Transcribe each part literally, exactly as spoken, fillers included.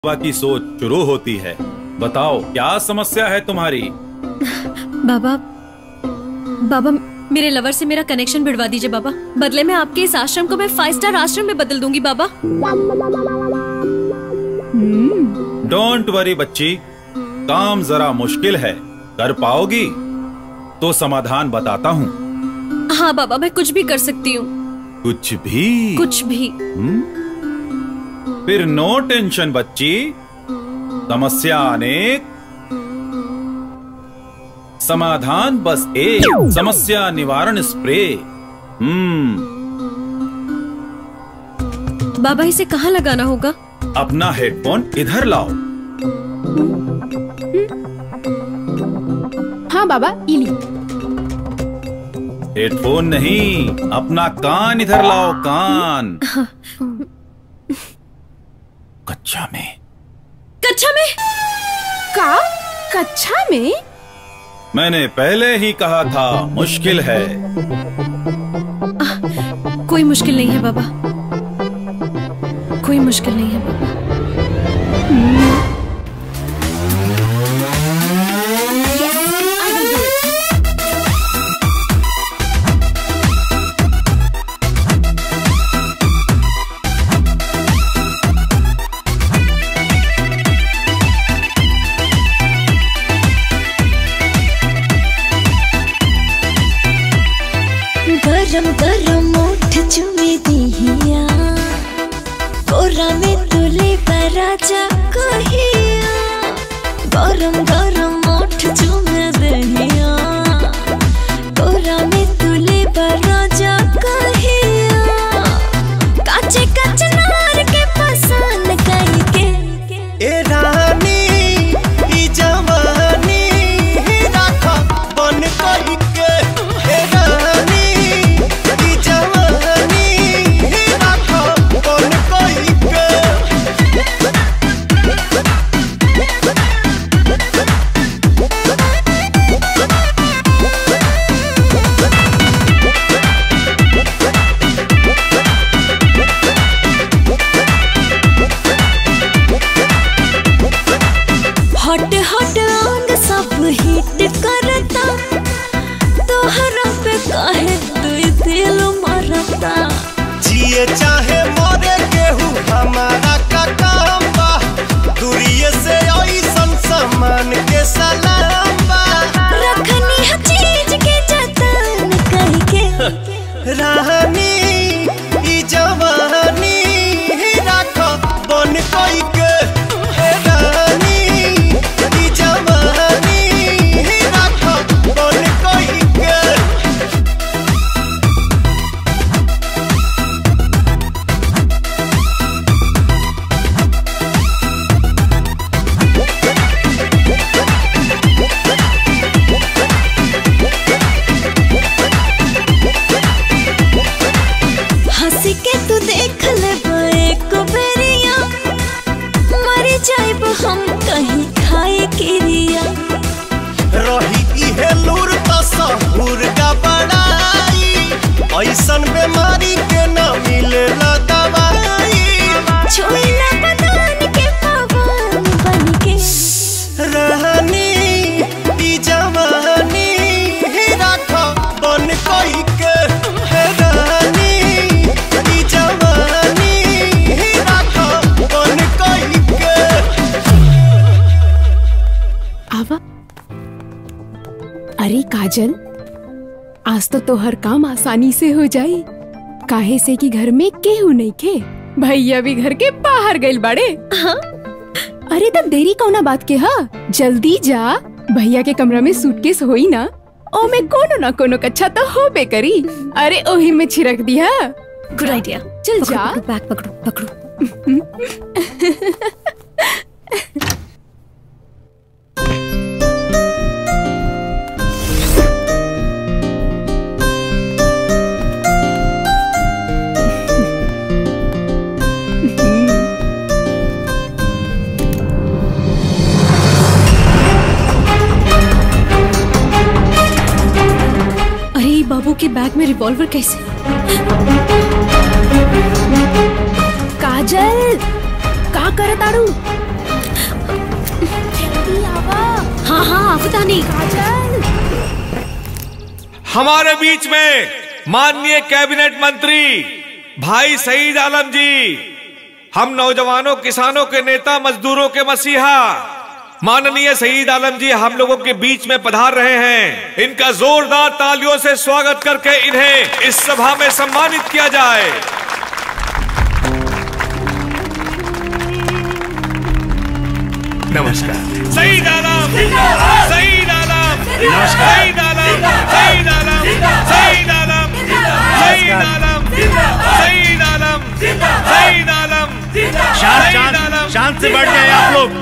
बाबा की सोच शुरू होती है। बताओ क्या समस्या है तुम्हारी? बाबा बाबा मेरे लवर से मेरा कनेक्शन भिड़वा दीजिए बाबा। बदले में आपके इस आश्रम को मैं फाइव स्टार आश्रम में बदल दूंगी बाबा। डोंट वरी बच्ची, काम जरा मुश्किल है, कर पाओगी तो समाधान बताता हूँ। हाँ बाबा, मैं कुछ भी कर सकती हूँ। कुछ भी? कुछ भी। हुँ? फिर नो टेंशन बच्ची, समस्या अनेक, समाधान बस एक। समस्या निवारण स्प्रे। हम्म बाबा इसे कहाँ लगाना होगा? अपना हेडफोन इधर लाओ। हाँ बाबा, इली। हेडफोन नहीं, अपना कान इधर लाओ, कान। कक्षा में। कक्षा में? का? कक्षा में? मैंने पहले ही कहा था मुश्किल है। आ, कोई मुश्किल नहीं है बाबा, कोई मुश्किल नहीं है बाबा। गरम गरम ओठ चुमे दिहिया, कोरा में तुले पराजा कहिया। गरम गरम ओठ चुमे दिहिया, कोरा में तुले पराजा कहिया। काचे काचे नार के पसंद करके ए रानी ई जवानी राखा बन करके। ए रानी हट हट अंग सब हिट करता, तोहरा पे काहे दुई दिल मरता। जिए चाहे मरे केहू हमारा का काम बा, दूरिये से ऐसन सामान के सलाम बा। रखनी है चीज के जतन करके। रानी ई जवानी राखा बन करके। ए रानी ई जवानी राखा बन करके। हंसी के तू देख ले एक बेरिया, मर जाइब हम कहीं खाए किरिया। रही इहे लूर तो सहूर का बड़ाई, ऐसन बीमारी के न मिलेला दवाई। छुईला बदन के पवन बनके। रानी ई जवानी राखा बन करके। हे रानी ई जवानी राखा बन करके। आवा। अरे काजल, आज तो तोहर काम आसानी से हो जाई, काहे से कि घर में केहू नहीं खे। भैया भी घर के बाहर गइल बाड़े। हाँ? अरे तब देरी कौना बात के? हा जल्दी जा, भैया के कमरा में सूटकेस होई ना, ओ में कोनो ना कोनो कच्छा तो होबे करी। अरे ओही में छिड़क दिया। Good idea. चल जा। बैग पकड़ो पकड़ो। बाबू के बैग में रिवॉल्वर कैसे? काजल, का करत आड़ू? हमारे बीच में माननीय कैबिनेट मंत्री भाई सईद आलम जी, हम नौजवानों किसानों के नेता मजदूरों के मसीहा माननीय सईद आलम जी हम लोगों के बीच में पधार रहे हैं। इनका जोरदार तालियों से स्वागत करके इन्हें इस सभा में सम्मानित किया जाए। नमस्कार। सईद आलम, सईद आलम, सईद आलम, सईद आलम, सईद आलम, सईद आलम, सईद आलम, सईद आलम। शांत शांत शांत से बैठ जाए आप लोग।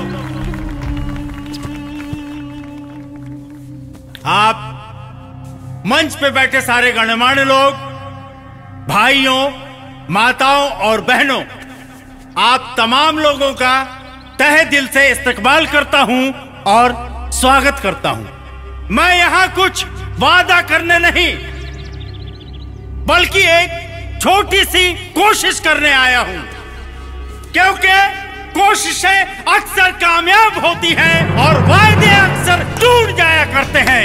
आप मंच पे बैठे सारे गणमान्य लोग, भाइयों, माताओं और बहनों, आप तमाम लोगों का तहे दिल से इस्तकबाल करता हूं और स्वागत करता हूं। मैं यहां कुछ वादा करने नहीं बल्कि एक छोटी सी कोशिश करने आया हूं, क्योंकि कोशिशें अक्सर कामयाब होती हैं और वायदे अक्सर टूट जाया करते हैं।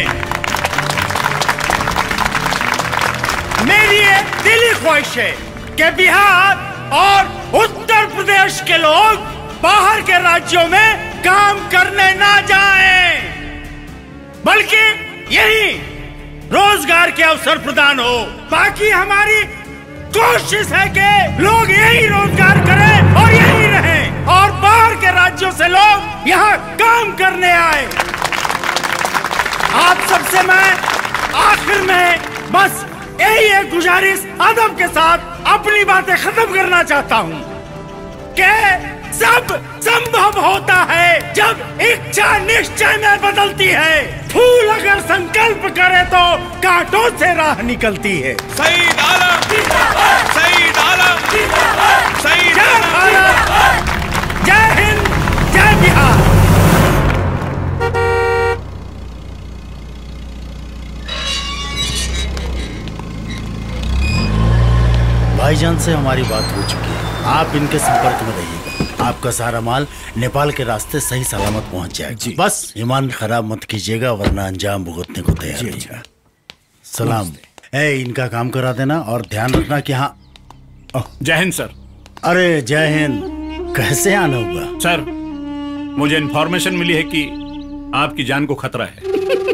मेरी ये दिली ख्वाहिश है कि बिहार और उत्तर प्रदेश के लोग बाहर के राज्यों में काम करने ना जाएं, बल्कि यही रोजगार के अवसर प्रदान हो। बाकी हमारी कोशिश है कि लोग यही रोजगार करें और यही रहें और बाहर के राज्यों से लोग यहाँ काम करने आए। आप सबसे मैं आखिर में बस यही एक गुजारिश अदब के साथ अपनी बातें खत्म करना चाहता हूँ कि सब संभव होता है जब इच्छा निश्चय में बदलती है। फूल अगर संकल्प करे तो कांटों से राह निकलती है। सईद आलम, सईद आलम, सईद आलम। जय हिंद, जय बिहार। भाईजान से हमारी बात हो चुकी है, आप इनके संपर्क में रहिएगा। आपका सारा माल नेपाल के रास्ते सही सलामत पहुंच जाएगा। बस ईमान खराब मत कीजिएगा वरना अंजाम भुगतने को तैयार रहिएगा। सलाम। ए, इनका काम करा देना और ध्यान रखना कि हाँ। जय हिंद सर। अरे जय हिंद। कैसे आना हुआ? सर मुझे इन्फॉर्मेशन मिली है कि आपकी जान को खतरा है।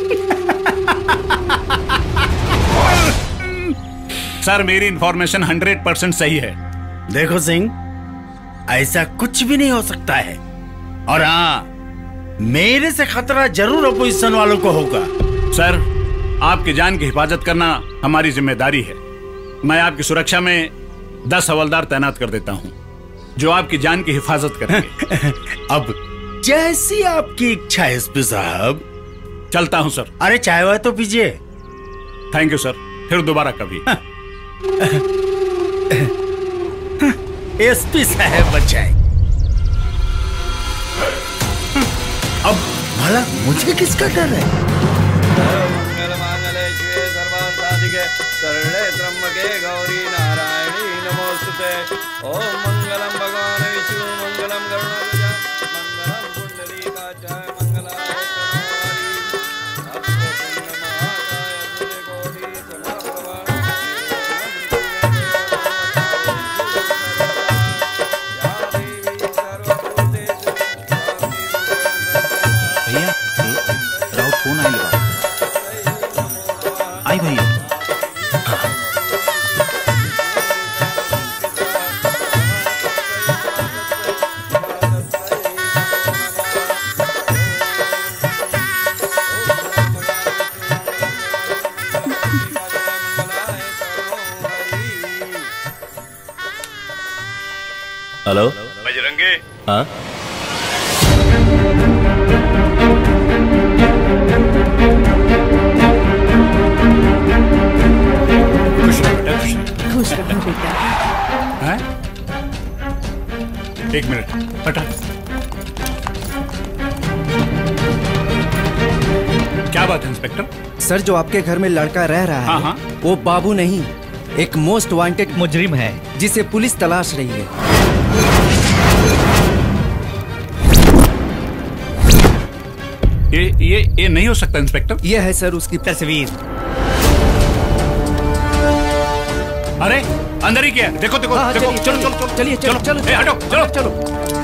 सर मेरी इन्फॉर्मेशन हंड्रेड परसेंट सही है। देखो सिंह, ऐसा कुछ भी नहीं हो सकता है और हाँ, मेरे से खतरा जरूर अपोजिशन वालों को होगा। सर आपकी जान की हिफाजत करना हमारी जिम्मेदारी है। मैं आपकी सुरक्षा में दस हवलदार तैनात कर देता हूँ जो आपकी जान की हिफाजत करेंगे। अब जैसी आपकी इच्छा है एसपी साहब। चलता हूँ सर। अरे चाय वाय तो पीजिए। थैंक यू सर, फिर दोबारा कभी। एसपी साहब बचाए। अब भला मुझे किसका डर है? मंगल मांगले शिवे सर्वार्थ साधिके शरणे त्र्यंबके गौरी नारायणी नमोस्तुते। ओम मंगलम भगवान विष्णु मंगलम गरुड़ध्वज मंगलम पुंडरीकाक्षाय मंगलाय फोन आई लगा आई भैया। हेलो बजरंगी। हाँ खुश रहो बेटा। हैं? एक मिनट हटा। क्या बात है इंस्पेक्टर? सर जो आपके घर में लड़का रह रहा है हाँ हाँ। वो बाबू नहीं, एक मोस्ट वांटेड मुजरिम है जिसे पुलिस तलाश रही है। ये ये ये नहीं हो सकता इंस्पेक्टर। ये है सर उसकी तस्वीर। अरे अंदर ही क्या है? देखो देखो हाँ, देखो। चलिए, चलो चलो चलो चलिए, चलो, चलो, ए, हटो चलो चलो।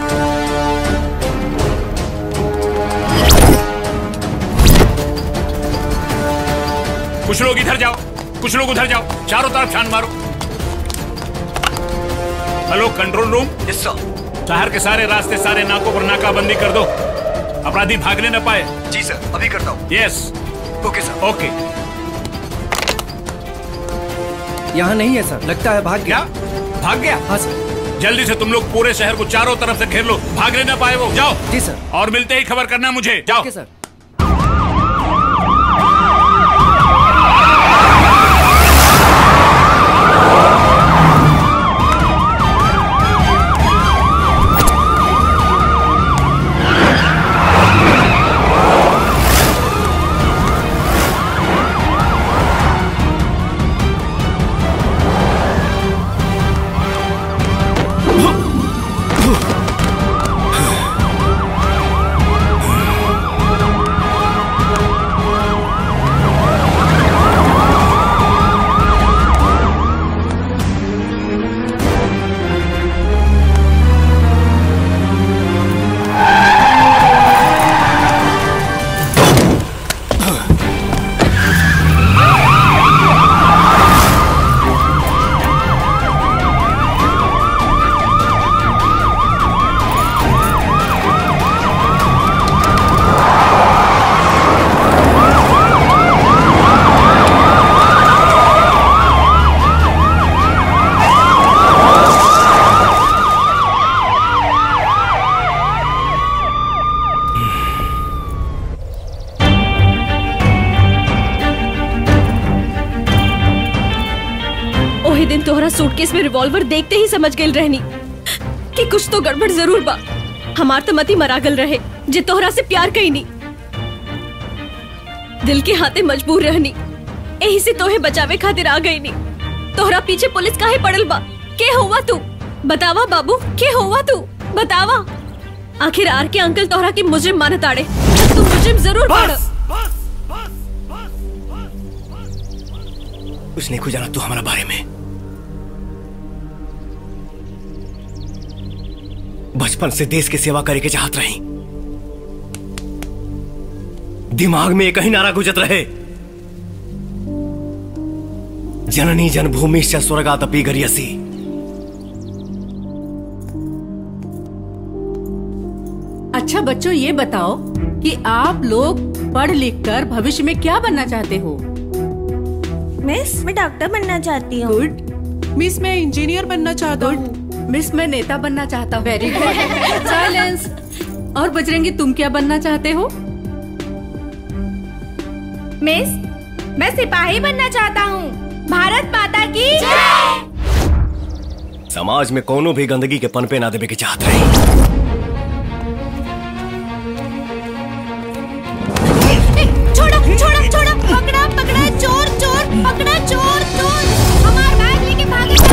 कुछ लोग इधर जाओ, कुछ लोग उधर जाओ, चारों तरफ छान मारो। Hello control room. Yes sir. शहर के सारे रास्ते, सारे नाकों पर नाकाबंदी कर दो, अपराधी भागने न पाए। जी सर, अभी करता हूँ। यस। Okay sir. ओके। यहाँ नहीं है सर, लगता है भाग गया। भाग गया? हाँ सर। जल्दी से तुम लोग पूरे शहर को चारों तरफ से घेर लो, भागने न पाए वो। जाओ। जी सर। और मिलते ही खबर करना मुझे। जाओ। ओके सर। तोहरा सूटकेस में रिवॉल्वर देखते ही समझ गई रहनी कि कुछ तो गड़बड़ जरूर बा। हमार तो मती मरागल रहे जे तोहरा से प्यार कई नहीं, दिल के हाथे मजबूर रहनी, यही से तोहे बचावे खातिर आ गई नहीं। तोहरा पीछे पुलिस काहे पड़ल बा? के हुआ तू? बतावा बाबू, के हुआ तू? बतावा। आखिर आर के अंकल तोहरा की मुजरिम मानत आड़े, तू मुजरिम जरूर पड़। कुछ नहीं जाना तू हमारा बारे में। बचपन से देश की सेवा करे के चाहत रही, दिमाग में एक ही नारा गुजत रहे, जननी जन्मभूमि से स्वर्गादपि गरियसी। अच्छा बच्चों, ये बताओ कि आप लोग पढ़ लिख कर भविष्य में क्या बनना चाहते हो? मिस, मैं डॉक्टर बनना चाहती हूँ। गुड। मिस, मैं इंजीनियर बनना चाहता हूँ। मिस, मैं नेता बनना चाहता हूँ। Very good. साइलेंस। और बजरंगी, तुम क्या बनना चाहते हो? मिस, मैं सिपाही बनना चाहता हूँ। भारत माता की जय। समाज में कोनो भी गंदगी के पनपे ना देवे के चाहत रही। छोड़ो छोड़ो छोड़ो, पकड़ा पकड़ा, चोर चोर, पकड़ा चोर चोर, हमारा बैग लेके भागेगा।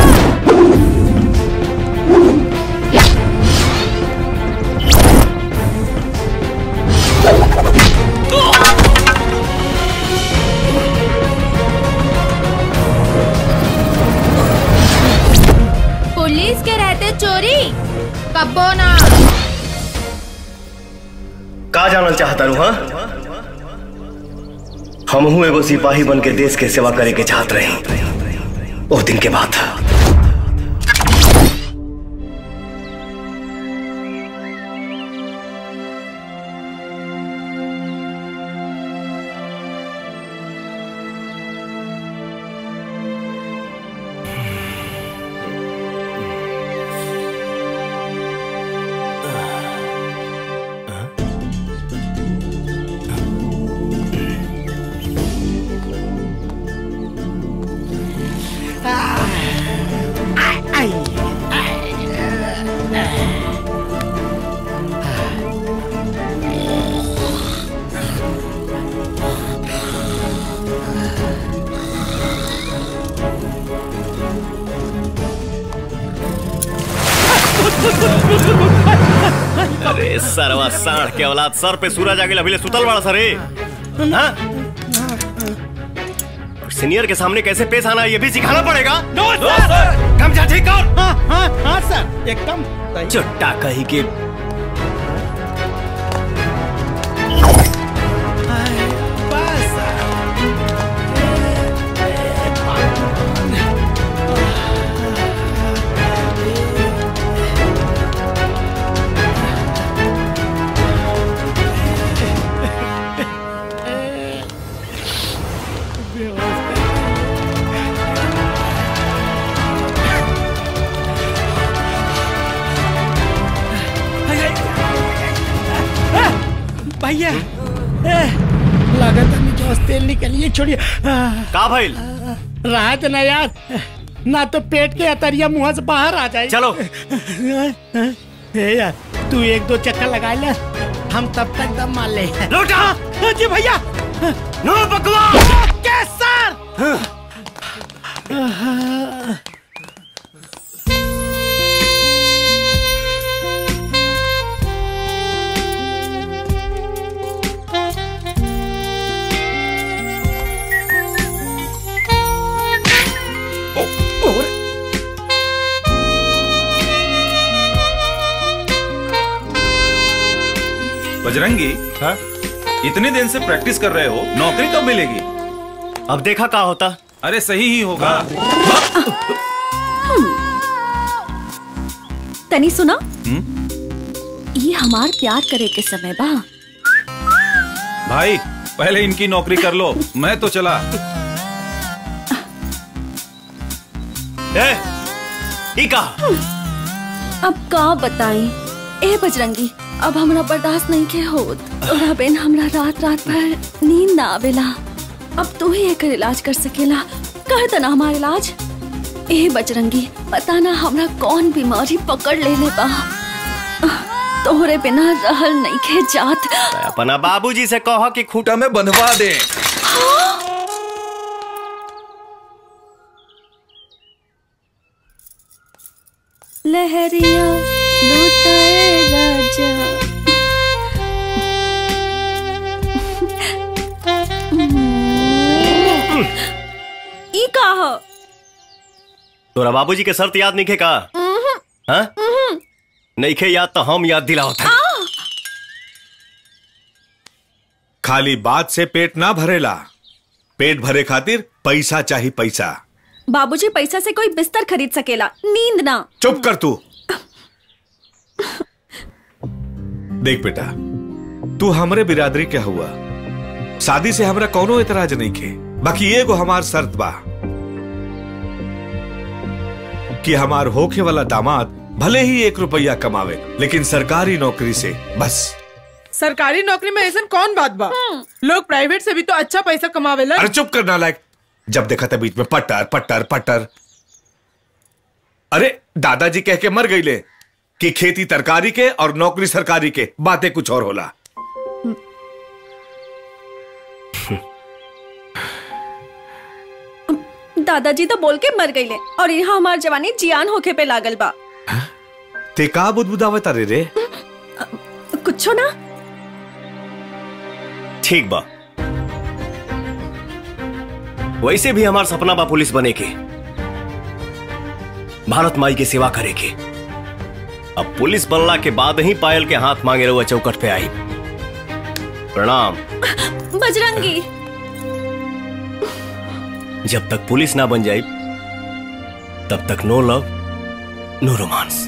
पुलिस के रहते चोरी कब्बो ना। का जानल चाहता रू? हाँ, हम हूँ एगो सिपाही बन के देश के सेवा करे के चाहत रही। उस दिन के बाद अरे सरवा साढ़ के औलाद, सर पे सूरज आ गया, अभी सुतल वाला सरे। हाँ? सीनियर के सामने कैसे पेश आना ये भी सिखाना पड़ेगा। नो सर। गमछा ठीक कर। हाँ हाँ हाँ सर, एकदम चुट्टा कही के। भैया लागत है जो तेल निकलिए, छोड़िए। का भइल? राहत ना यार, ना तो पेट के अतरिया मुंह से बाहर आ जाए। चलो ए यार तू एक दो चक्कर लगा ले, हम तब तक दम मार ले। लौटा जी भैया। नो बकवास। क्या सर? बजरंगी, हाँ? इतने दिन से प्रैक्टिस कर रहे हो, नौकरी कब मिलेगी? अब देखा क्या होता। अरे सही ही होगा। तनी सुना, ये हमार प्यार करे के समय बा। भाई पहले इनकी नौकरी कर लो, मैं तो चला। ए, इका। अब का बताई ए बजरंगी, अब हमरा बर्दाश्त नहीं के होत। तोरा बिन हमरा रात रात भर नींद ना आवेला। अब तू ही एकर इलाज कर सकेला, कर देना हमारा इलाज। ए बजरंगी, पता ना हमरा कौन बीमारी पकड़ लेले बा, तोहरे बिना रहल नहीं के जात। अपना बाबूजी से कहो कि खूंटा में बंधवा दे। लहरिया लुटाए राजा, ई का हो? तोरा बाबूजी के शर्त याद नहीं खे का? हाँ? नहीं खे याद तो हम याद दिलाओ था। खाली बात से पेट ना भरेला, पेट भरे खातिर पैसा चाहिए पैसा। बाबूजी पैसा से कोई बिस्तर खरीद सकेला, नींद ना। चुप कर तू। देख बेटा, तू हमरे बिरादरी क्या हुआ, शादी से हमरा कोनो एतराज नहीं खे। बाकी एगो हमार शर्त बा कि हमार होखे वाला दामाद भले ही एक रुपया कमावे, लेकिन सरकारी नौकरी से बस। सरकारी नौकरी में ऐसा कौन बात बा? लोग प्राइवेट से भी तो अच्छा पैसा कमावेला। अरे चुप करना लायक, जब देखा था बीच में पट्टर पट्टर पट्टर। अरे दादाजी कह के मर गईले कि खेती तरकारी के और नौकरी सरकारी के, बातें कुछ और होला। दादाजी तो बोल के मर गईले और यहाँ हमार जवानी जियान होके पे लागल बा। ते का बुदबुदावता रे रे? कुछो ना। ठीक बा, वैसे भी हमार सपना बा पुलिस बने के, भारत माई की सेवा करे के। अब पुलिस बनला के बाद ही पायल के हाथ मांगे रहुआ चौकट पे आई। प्रणाम। बजरंगी, जब तक पुलिस ना बन जाए तब तक नो लव नो रोमांस।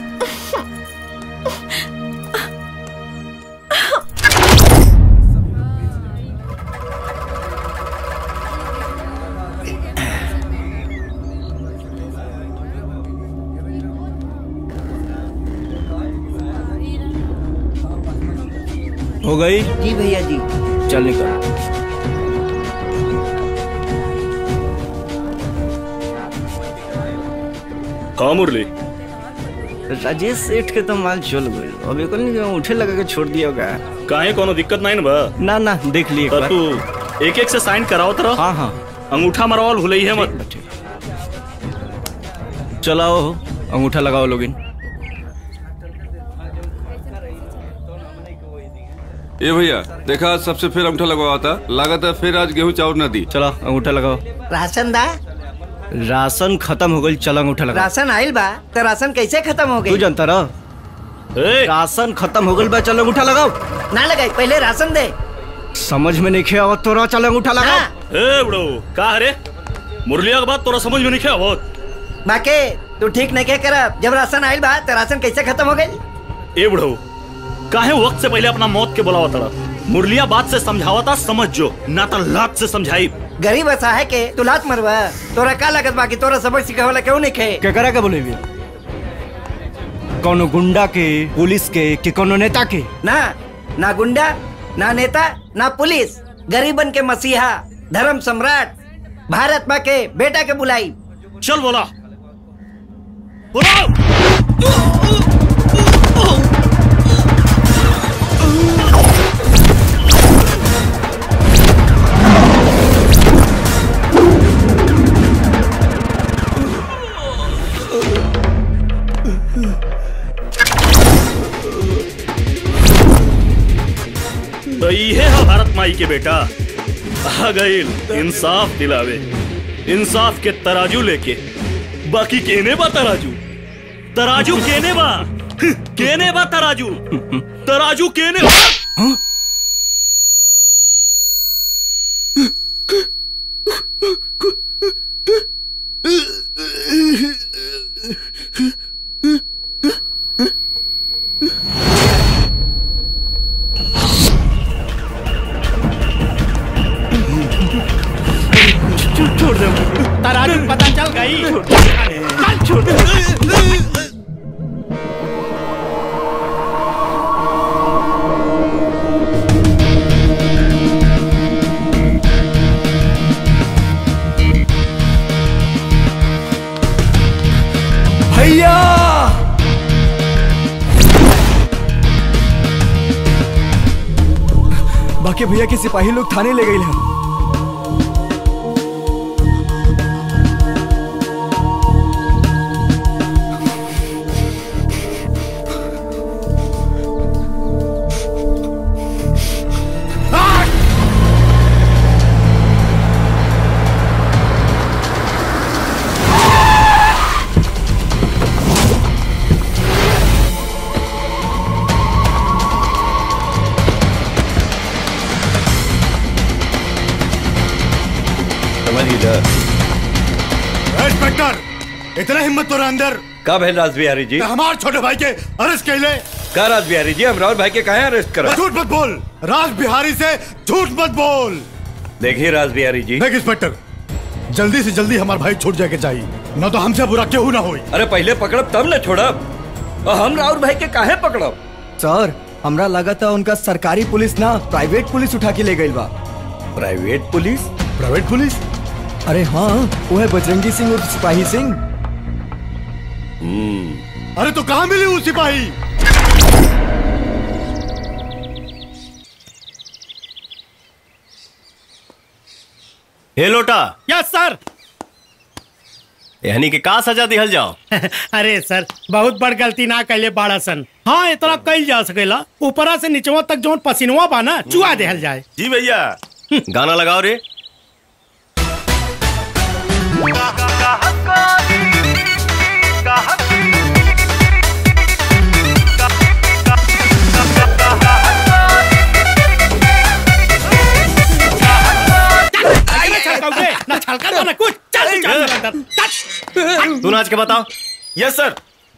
हो गई? जी भैया जी। चल निकल। हाँ मुरली, राजेश सेठ के तो माल चल गई, अब एक नहीं उठे लगा के छोड़ दिया होगा। काहे कोनो दिक्कत नहीं ना बा? ना ना देख लिए तो तू एक एक से साइन कराओ तरह। हाँ हाँ अंगूठा मरवाल भूल है मत। चलाओ अंगूठा लगाओ लोगिन। ए भैया देखा सबसे फिर अंगूठा लगवा था, लागत है फिर आज गेहूं चाउर न दी। चलो अंगूठा लगाओ। राशन दा राशन खत्म हो गई, चलो अंगूठा लगाओ। राशन आइल बा तो राशन कैसे खत्म हो गई? तू जानता रह? राशन खत्म हो गई बा, चलो अंगूठा लगाओ। ना लगाई, पहले राशन दे। समझ में नहीं खे आवत तोरा, चलो अंगूठा लगाओ। ए बड़ो का रे मुरलिया के बात तोरा समझ में नहीं खे आवत? बाके तू ठीक नहीं क्या करा, जब राशन आइल बा तो राशन कैसे खत्म हो गई? ए बड़ो काहे वक्त से पहले अपना मौत के बुलावा तड़ा? मुरलिया बात से समझावता समझ जो, ना तो लात से समझाई। गरीब ऐसा है के तू लात मरवा, तोरा का लागत बाकी तोरा सबक सिखावला क्यों नहीं खे? क्या करा के बोले भी? कोनो गुंडा के, पुलिस के, कि कोनो नेता के? ना ना गुंडा, ना नेता, ना पुलिस, गरीबन के मसीहा, धर्म सम्राट, भारत माँ के बेटा के बुलाई। चल बोला बोला। तो ये है भारत माई के बेटा आ गई इंसाफ दिलावे, इंसाफ के तराजू लेके। बाकी केने बा तराजू, तराजू केने बा, केने बा तराजू, तराजू केने बा। छोड़ दे, तराजू पता चल गई। चल छोड़ दे। भैया बाकी भैया के सिपाही लोग थाने ले गए हैं। इंस्पेक्टर इतना हिम्मत तो अंदर का भेल राज बिहारी जी? हमारे छोटे भाई के अरेस्ट कर ले। का राज बिहारी जी, हम राउर भाई के कहे अरेस्ट करा? झूठ मत बोल, राज बिहारी से झूठ मत बोल। देखिए राज बिहारी जी, देख इंस्पेक्टर, जल्दी से जल्दी हमारा भाई छूट जाके चाहिए, न तो हमसे बुरा क्यों ना होई। अरे पहले पकड़ब तब न छोड़ब, और हम राउर भाई के काहे पकड़ब? सर हमरा लगा था उनका सरकारी पुलिस ना प्राइवेट पुलिस उठा के ले गई बा। Private police? Private police? अरे हाँ, वो है बजरंगी सिंह और सिपाही सिंह। अरे तो कहाँ मिली वो सिपाही? हे लोटा। Yes sir. यानी कि का सजा दिहल जाओ? अरे सर बहुत बड़ गलती ना कैले बाड़ा सन। हाँ इतना कैल जा सकेला, ऊपरा से नीचवा तक जो पसीनवा बा ना चुआ देहल जाए। जी भैया। गाना लगाओ रे। ना छलका दो ना कुछ। चल चल तू नाच के बताओ। Yes sir.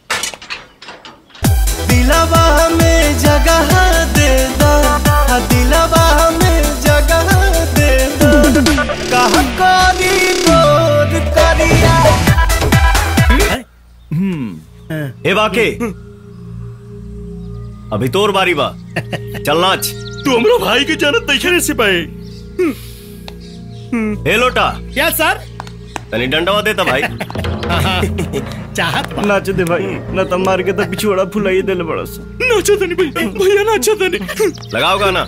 दिलवा में जगह दे दो, दिलवा में जगह दे दो, कहाँ करी गोद करिया। हे बाके अभी तोर बारी बा, चल नाच। तू हमरो भाई के जानत नहीं रे सिपाही। हे लोटा। क्या सर? तनी डंडवा देता भाई। चाहत नाच दे भाई, न तो मार के तो पिछुड़ा फुलाई देले बड़ा सा। नाचा तनी भाई, भैया नाचा तनी। लगाओ गाना।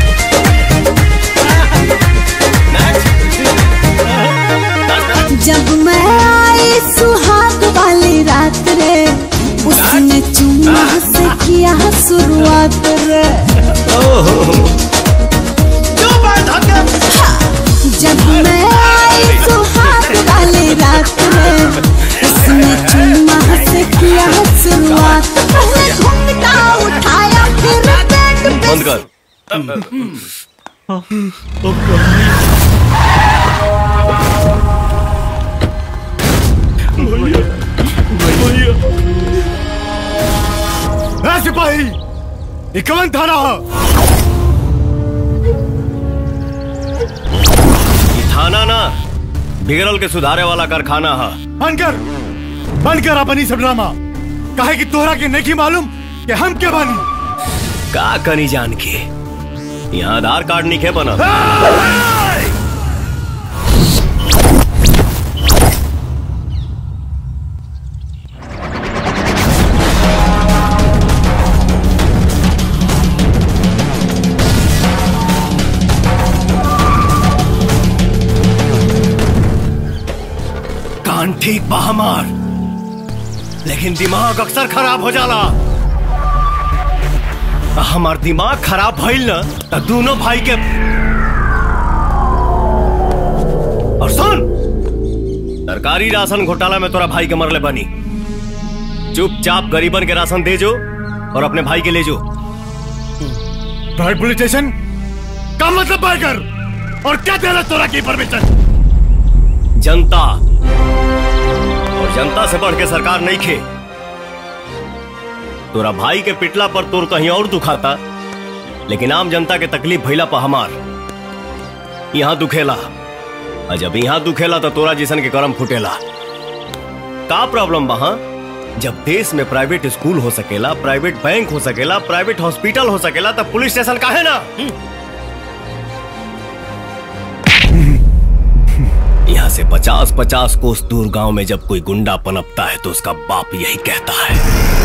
जब मैं आई सुहाग वाली रात रे, उसने चुम्मा से किया शुरुआत रे। जब मैं आई सुहाग वाली रात में, उसने चुम्मा से किया शुरुआत, पहले घूंघटा उठाया फिर पेट पे। बंद कर। ए सिपाही, ये कौन थाना है? थाना ना, बिगड़ल के सुधारे वाला कारखाना है। बंद कर, बंद कर अपनी सब ड्रामा। काहे कि तोहरा के नहीं मालूम कि हम क्या बानी। का कनी जान के यहाँ आधार कार्ड नहीं के बना। कान ठीक बा हमार, लेकिन दिमाग अक्सर खराब हो जाला। हमार दिमाग खराब भइल न तो दोनों भाई के। और सुन, सरकारी राशन घोटाला में तोरा भाई के मरले बनी। चुपचाप गरीबन के राशन दे जो और अपने भाई के ले जो। प्राइवेट पुलिस स्टेशन का मतलब बाइकर और क्या दे रहा तोरा की परमिशन? जनता, और जनता से बढ़ के सरकार नहीं खे। तोरा भाई के पिटला पर तोर कहीं और दुखाता, लेकिन आम जनता के तकलीफ भइला पर हमार यहाँ दुखेला। और जब यहाँ दुखेला तो तोरा जिसन के करम फुटेला। का प्रॉब्लम वहां? जब देश में प्राइवेट स्कूल हो सकेला, प्राइवेट बैंक हो सकेला, प्राइवेट हॉस्पिटल हो सकेला, तब पुलिस स्टेशन काहे ना? यहाँ से पचास पचास कोस दूर गांव में जब कोई गुंडा पनपता है तो उसका बाप यही कहता है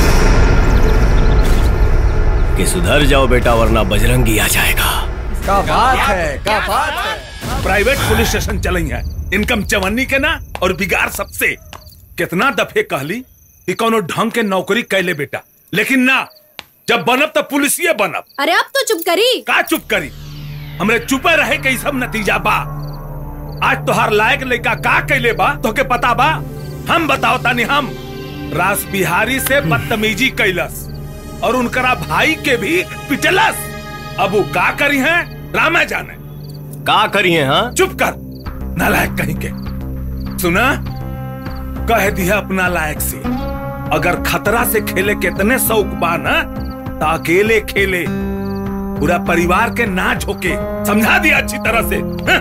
कि सुधर जाओ बेटा वरना बजरंगी आ जाएगा। क्या बात है, क्या बात है। प्राइवेट पुलिस स्टेशन चलई है, इनकम चवन्नी के ना और बिगाड़ सबसे। कितना दफे कहली कि कोनो ढंग के नौकरी कैले बेटा, लेकिन ना, जब बनब तो पुलिसिये बनब। अरे अब तो चुप करी। का चुप करी? हमरे चुपे रहे के सब नतीजा बा। आज तोहार लायक लड़का का कैले बा तो के पता बा? हम बताओ तानी। हम रास बिहारी से बदतमीजी कैलस और उनकरा भाई के भी पिटलस। अब वो का करी है रामा जाने। का करी है? हाँ चुप कर, नालायक कहीं के। सुना, कह दिया अपना लायक से, अगर खतरा से खेले कितने शौक बा ना तो अकेले खेले, पूरा परिवार के ना झोंके। समझा दिया अच्छी तरह से। हाँ?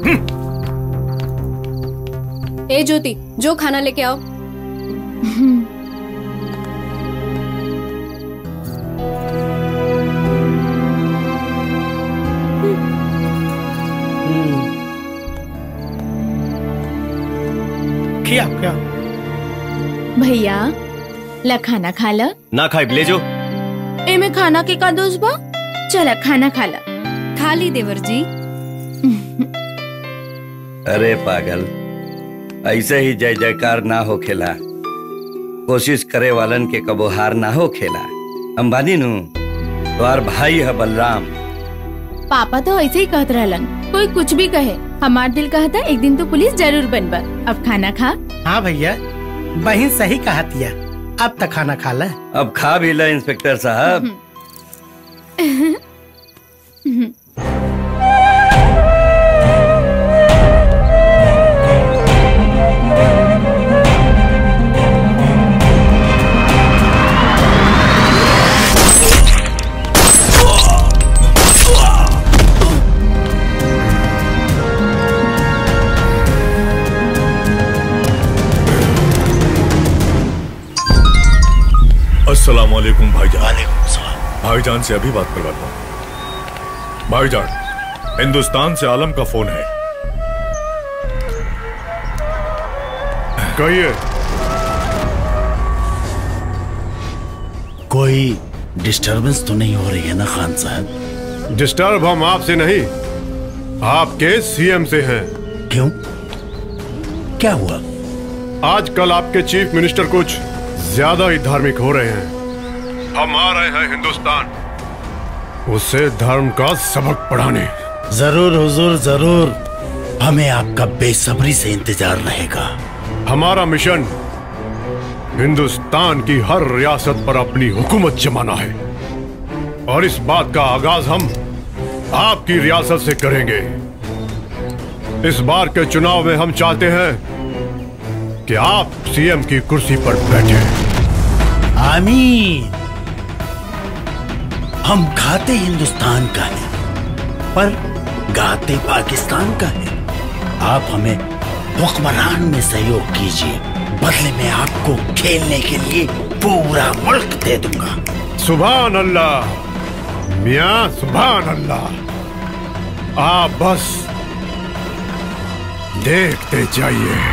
ए ज्योति, जो खाना लेके आओ। क्या क्या भैया ला खाना खा ला। ना खाए ले जो। ए में खाना के का दोष बा? चला खाना खा ला। खा ली देवर जी। अरे पागल, ऐसे ही जय जयकार ना हो खेला, कोशिश करे वालन के कबो हार ना हो खेला। अंबानी नु तुम्हार भाई है बलराम। पापा तो ऐसे ही कहते रहलन, कोई कुछ भी कहे, हमार दिल कहता एक दिन तो पुलिस जरूर बनबा। अब खाना खा। हाँ भैया, बहन सही कहा दिया। अब तक खाना खा ले। अब खा भी ले इंस्पेक्टर साहब। अस्सलाम वालेकुम भाईजान। भाईजान से अभी बात करवाता हूँ। भाईजान, हिंदुस्तान से आलम का फोन है। कहिए। कोई डिस्टरबेंस तो नहीं हो रही है ना खान साहब? डिस्टर्ब हम आपसे नहीं, आपके सीएम से हैं। क्यों, क्या हुआ? आजकल आपके चीफ मिनिस्टर कुछ ज्यादा ही धार्मिक हो रहे हैं। हम आ रहे हैं हिंदुस्तान, उसे धर्म का सबक पढ़ाने। जरूर हुजूर जरूर, हमें आपका बेसब्री से इंतजार रहेगा। हमारा मिशन हिंदुस्तान की हर रियासत पर अपनी हुकूमत जमाना है और इस बात का आगाज हम आपकी रियासत से करेंगे। इस बार के चुनाव में हम चाहते हैं कि आप सीएम की कुर्सी पर बैठे। आमीन। हम खाते हिंदुस्तान का है पर गाते पाकिस्तान का है। आप हमें हुक्मरान में सहयोग कीजिए, बदले में आपको खेलने के लिए पूरा मुल्क दे दूंगा। सुभान अल्लाह मियां, सुभान अल्लाह। आप बस देखते जाइए।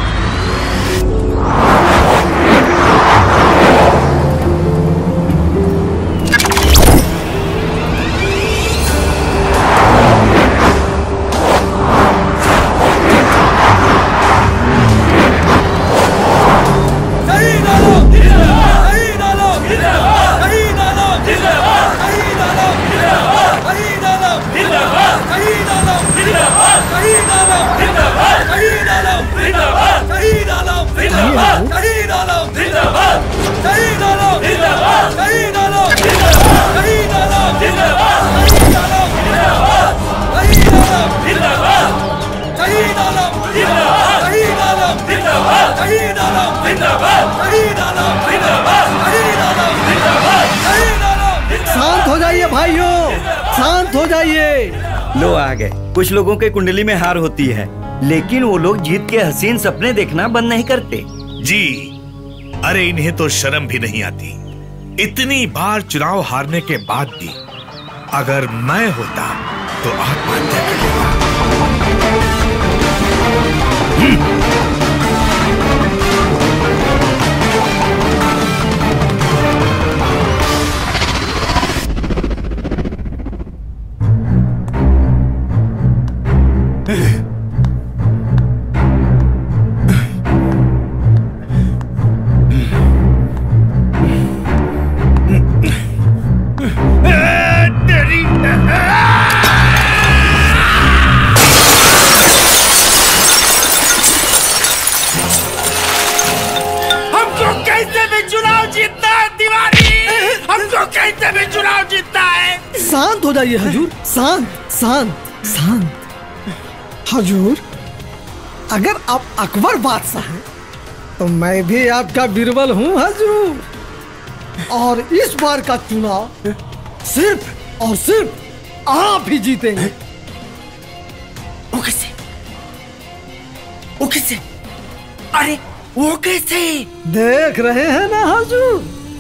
शांत हो जाइए भाइयों, शांत हो जाइए। लो आ गए। कुछ लोगों के कुंडली में हार होती है, लेकिन वो लोग जीत के हसीन सपने देखना बंद नहीं करते। जी, अरे इन्हें तो शर्म भी नहीं आती। इतनी बार चुनाव हारने के बाद भी अगर मैं होता तो आत्महत्या कर लेता। शांत हो जाइए हजूर, शांत शांत शांत। हजूर, अगर आप अकबर बादशाह हैं तो मैं भी आपका बीरबल हूँ हजूर। और इस बार का चुनाव सिर्फ और सिर्फ आप ही जीतेंगे। वो कैसे? वो कैसे? अरे वो कैसे? देख रहे हैं ना हजूर,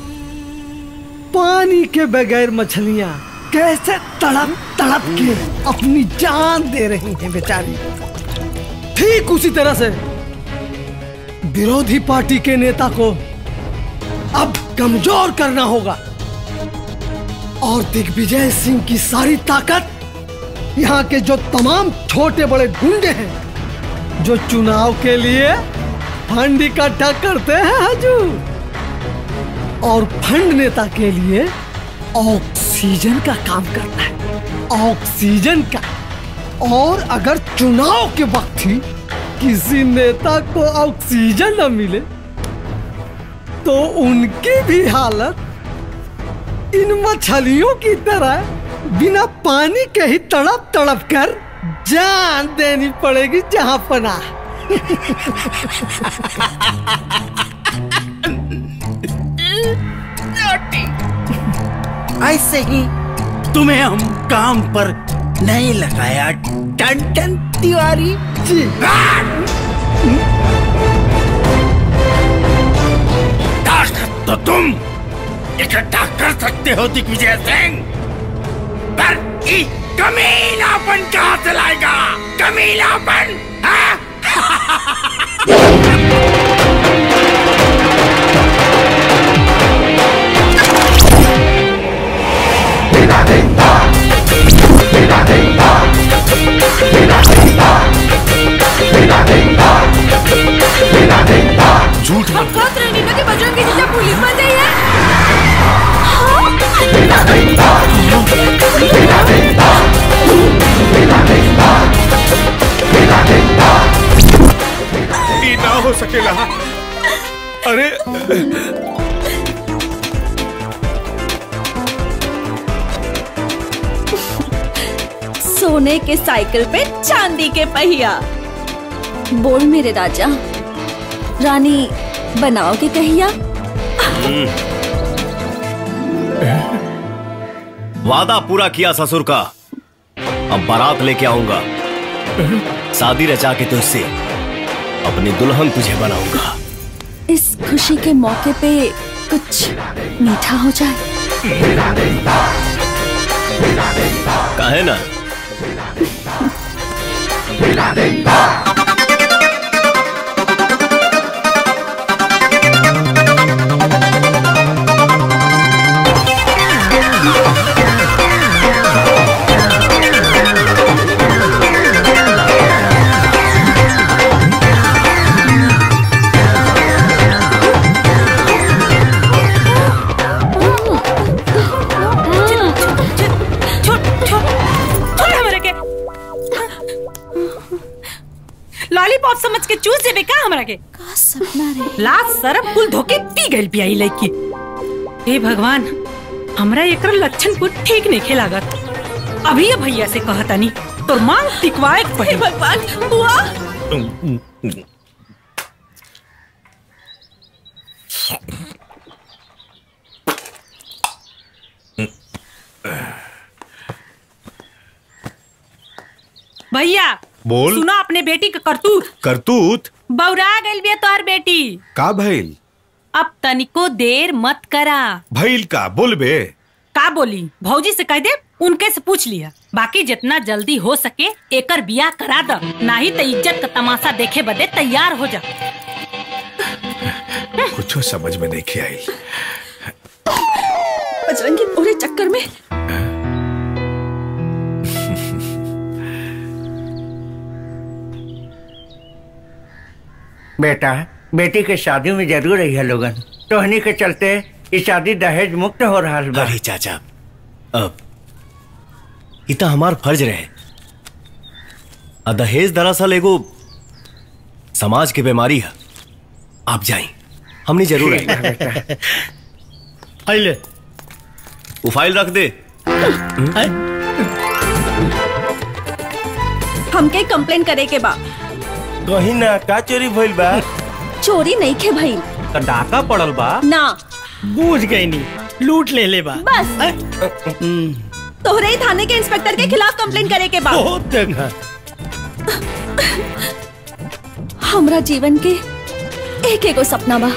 पानी के बगैर मछलियां कैसे तड़प तड़प के अपनी जान दे रही हैं बेचारी। ठीक उसी तरह से विरोधी पार्टी के नेता को अब कमजोर करना होगा और दिग्विजय सिंह की सारी ताकत यहाँ के जो तमाम छोटे बड़े गुंडे हैं जो चुनाव के लिए फंड इकट्ठा करते हैं हजूर, और फंड नेता के लिए ऑक्सीजन का काम करता है, ऑक्सीजन का। और अगर चुनाव के वक्त ही किसी नेता को ऑक्सीजन न मिले तो उनकी भी हालत इन मछलियों की तरह बिना पानी के ही तड़प तड़प कर जान देनी पड़ेगी जहां पना। ऐसे ही तुम्हें हम काम पर नहीं लगाया टन-टन तिवारी जी। ताकत तो तुम इकट्ठा कर सकते हो दिग्विजय सिंह, पर ये कमीनापन कहां से लाएगा? कमीनापन हाँ? झूठ हम कौन रहने लगे बजरंगी जी पुलिस बन गई है। सोने के साइकिल पे चांदी के पहिया। बोल मेरे राजा, रानी बनाओगे कहिया? वादा पूरा किया ससुर का, अब बारात लेके आऊंगा। शादी रचा के तुझसे अपनी दुल्हन तुझे बनाऊंगा। इस खुशी के मौके पे कुछ मीठा हो जाए। काहे ना? लॉलीपॉप समझ के चूस देबे का हमरा के? का सपना रे? लाश सरब कुल धोके पी गइल पियाई लइकी। हे भगवान, हमरा एकरा लक्षण कुछ ठीक नहीं खेलागत। अभी ये भैया से कहतानी तोर मांग टिकवाए के पड़ी। भगवान, बुआ भैया बोल। सुना अपने बेटी का करतूत। करतूत? बौरा गइल बिया तोहर बेटी। का भइल? अब तनिको देर मत करा। भइल का बोल बे? का बोली? भौजी से कह दे, उनके से पूछ लिया। बाकी जितना जल्दी हो सके एकर बियाह करा द, नहीं तो इज्जत का तमाशा देखे बदे तैयार हो जा। कुछ समझ में नहीं आई। बजरंगी पूरे चक्कर में बेटा, बेटी के शादी में जरूर रही है लोगन। तोहनी के चलते ये शादी दहेज मुक्त हो रहा है। अरे चाचा, अब इतना हमार फर्ज रहे। आ दहेज दरअसल एगो समाज की बीमारी है। आप जाएं, हमने जरूर आएंगे। ले वो फाइल रख दे। हमके कंप्लेन करे के बा। कहीं ना का चोरी भइल बा? चोरी नहीं खे भइल, तो डाका पड़ल बा ना। बूझ गई नी, लूट ले ले बा। बस तोहरे ही थाने के इंस्पेक्टर के खिलाफ कंप्लेन करे के बा। हमरा जीवन के एक एगो सपना बा,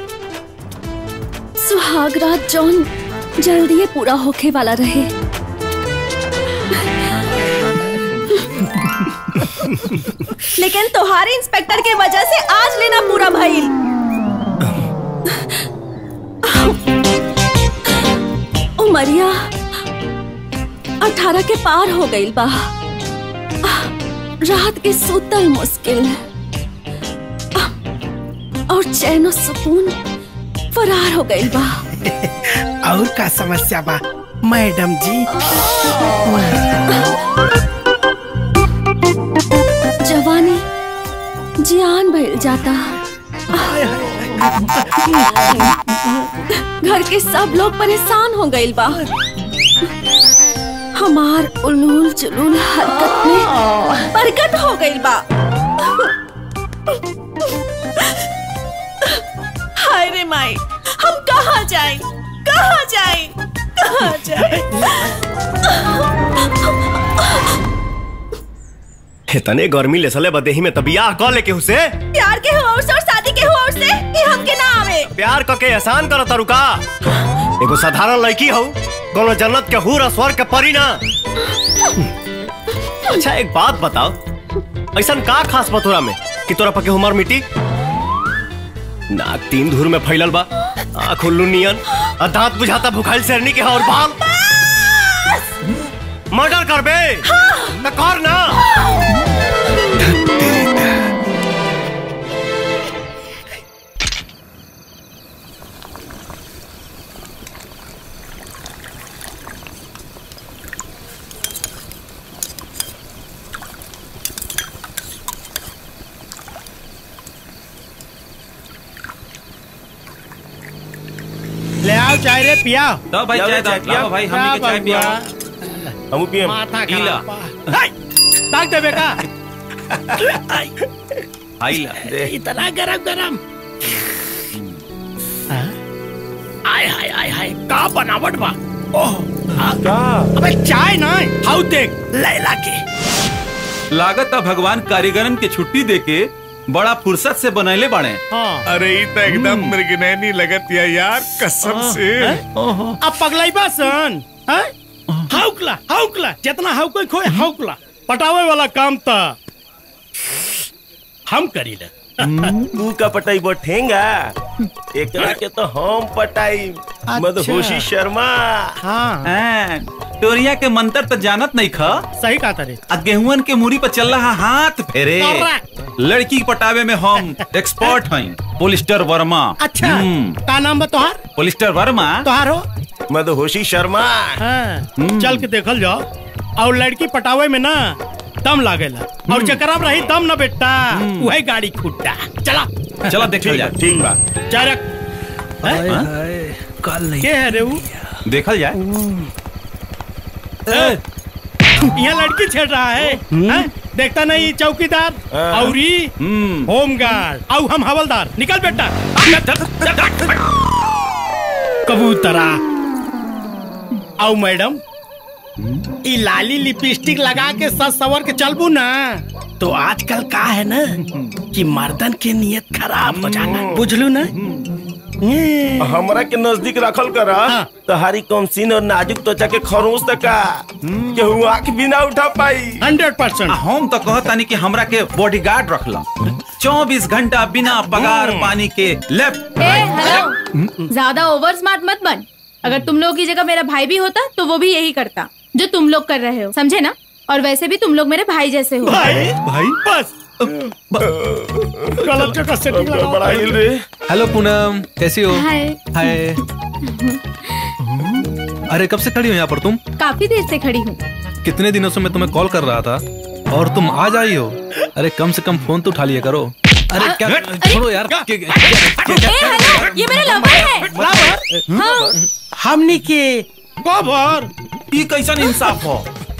सुहाग रात जौन जल्दी पूरा होके वाला रहे। लेकिन तोहारे इंस्पेक्टर के वजह से आज लेना पूरा भइल। उमरिया अठारह के पार हो गई बा। रात के सुतल मुश्किल और चैन और सुकून फरार हो गई बा। और का समस्या बा मैडम जी? जवानी जियान भइल जाता। घर के सब लोग परेशान हो गइल बा। हमार उलूल जुलूल हरकत में बरकत हो गइल बा। हाय रे माई, हम कहाँ जाएं? कहाँ जाएं? कहाँ जाएं? इतने गर्मी ले सले बदेही में तबिया कह लेके उसे प्यार के हो और शादी के हो से ये हमके ना आवे। प्यार क के एहसान करत रुका। एगो साधारण लड़की हो, कोनो जन्नत के हूर और स्वर्ग के परी ना। अच्छा एक बात बताओ, ऐसा का खास बा तोरा में कि तोरा पके उमर मिट्टी? नाक तीन धूर में फैलल बा, आँख उल्लू नियन, और दांत बुझाता भुखाइल शेरनी के और बाल। मर्डर कर बे। हाँ। न कर ना। पियाओ चाय रे पियाओ। तो भाई चाय पियाओ भाई, हम के चाय पियाओ। हम पिए माथा पीला ताक दे बेटा। आइला इतना गरम गरम। आय हाय आय हाय का बनावट बा। ओह का अबे चाय ना हाउ देख लैला के लागत भगवान कारीगरन के छुट्टी देके बड़ा फुर्सत से बनैले बाड़े। हाँ। अरे ये तो एकदम मृगनैनी लगत या यार कसम से। अब पगलाई बासन हाउकला हाउकला जितना हाउको खोए हाउकला पटावे वाला काम था हम करी ले। तू का पटाई बो ठेंगा एकरा के तो हम पटाई मदहोशी शर्मा। हाँ टोरिया के मंत्र तो जानत नहीं खा। सही कहा तारे। आ गेहुअन के मुड़ी पर चल रहा हाथ फेरे। लड़की पटावे में हम एक्सपर्ट हैं। पोलिस्टर वर्मा। अच्छा का नाम बा तोहार? पोलिस्टर वर्मा। तोहार हो? मदहोशी शर्मा। हाँ चल के देखल जाओ। और लड़की पटावे में ना दम लागेला और जकराम रही दम ना बेटा वही गाड़ी खुट्टा। चला चला देखल जा। ठीक बा चारक कल नहीं के है रे वो? देखल जाए। यहाँ लड़की छेड़ रहा है, है? देखता नहीं चौकीदार औरी होमगार्ड और हम हवलदार। निकल बेटा। कबूतरा आओ मैडम ई लाली लिपस्टिक लगा के सज सवर के चलबू ना तो आजकल का है ना कि मर्दन के नियत खराब हो जाना बुझलू ना। हमरा के नजदीक रखल करा तहारी कमसीन और नाजुक त्वचा के खरोंच तका केहू आंख भी ना उठा पाई। हंड्रेड परसेंट हम तो कहतानी कि हमरा के बॉडीगार्ड रखला चौबीस घंटा बिना पगार पानी के लेफ्ट। हेलो ज्यादा ओवर स्मार्ट मत बन। अगर तुम लोगों की जगह मेरा भाई भी होता तो वो भी यही करता जो तुम लोग कर रहे हो, समझे ना? और वैसे भी तुम लोग मेरे भाई जैसे हो। भाई भाई बस गलत जगह सेटिंग लगा बड़ा हिल रे। हेलो पूनम कैसी हो? हाय हाय। अरे कब से खड़ी हो यहाँ पर तुम? काफी देर से खड़ी हूँ। कितने दिनों से मैं तुम्हें कॉल कर रहा था और तुम आज आई हो। अरे कम से कम फोन तो उठा लिया करो। अरे क्या छोड़ो यार। ए, हेलो, ये मेरा लवर है। लवर? हाँ। हमनी के कबर ये कैसा इंसाफ हो?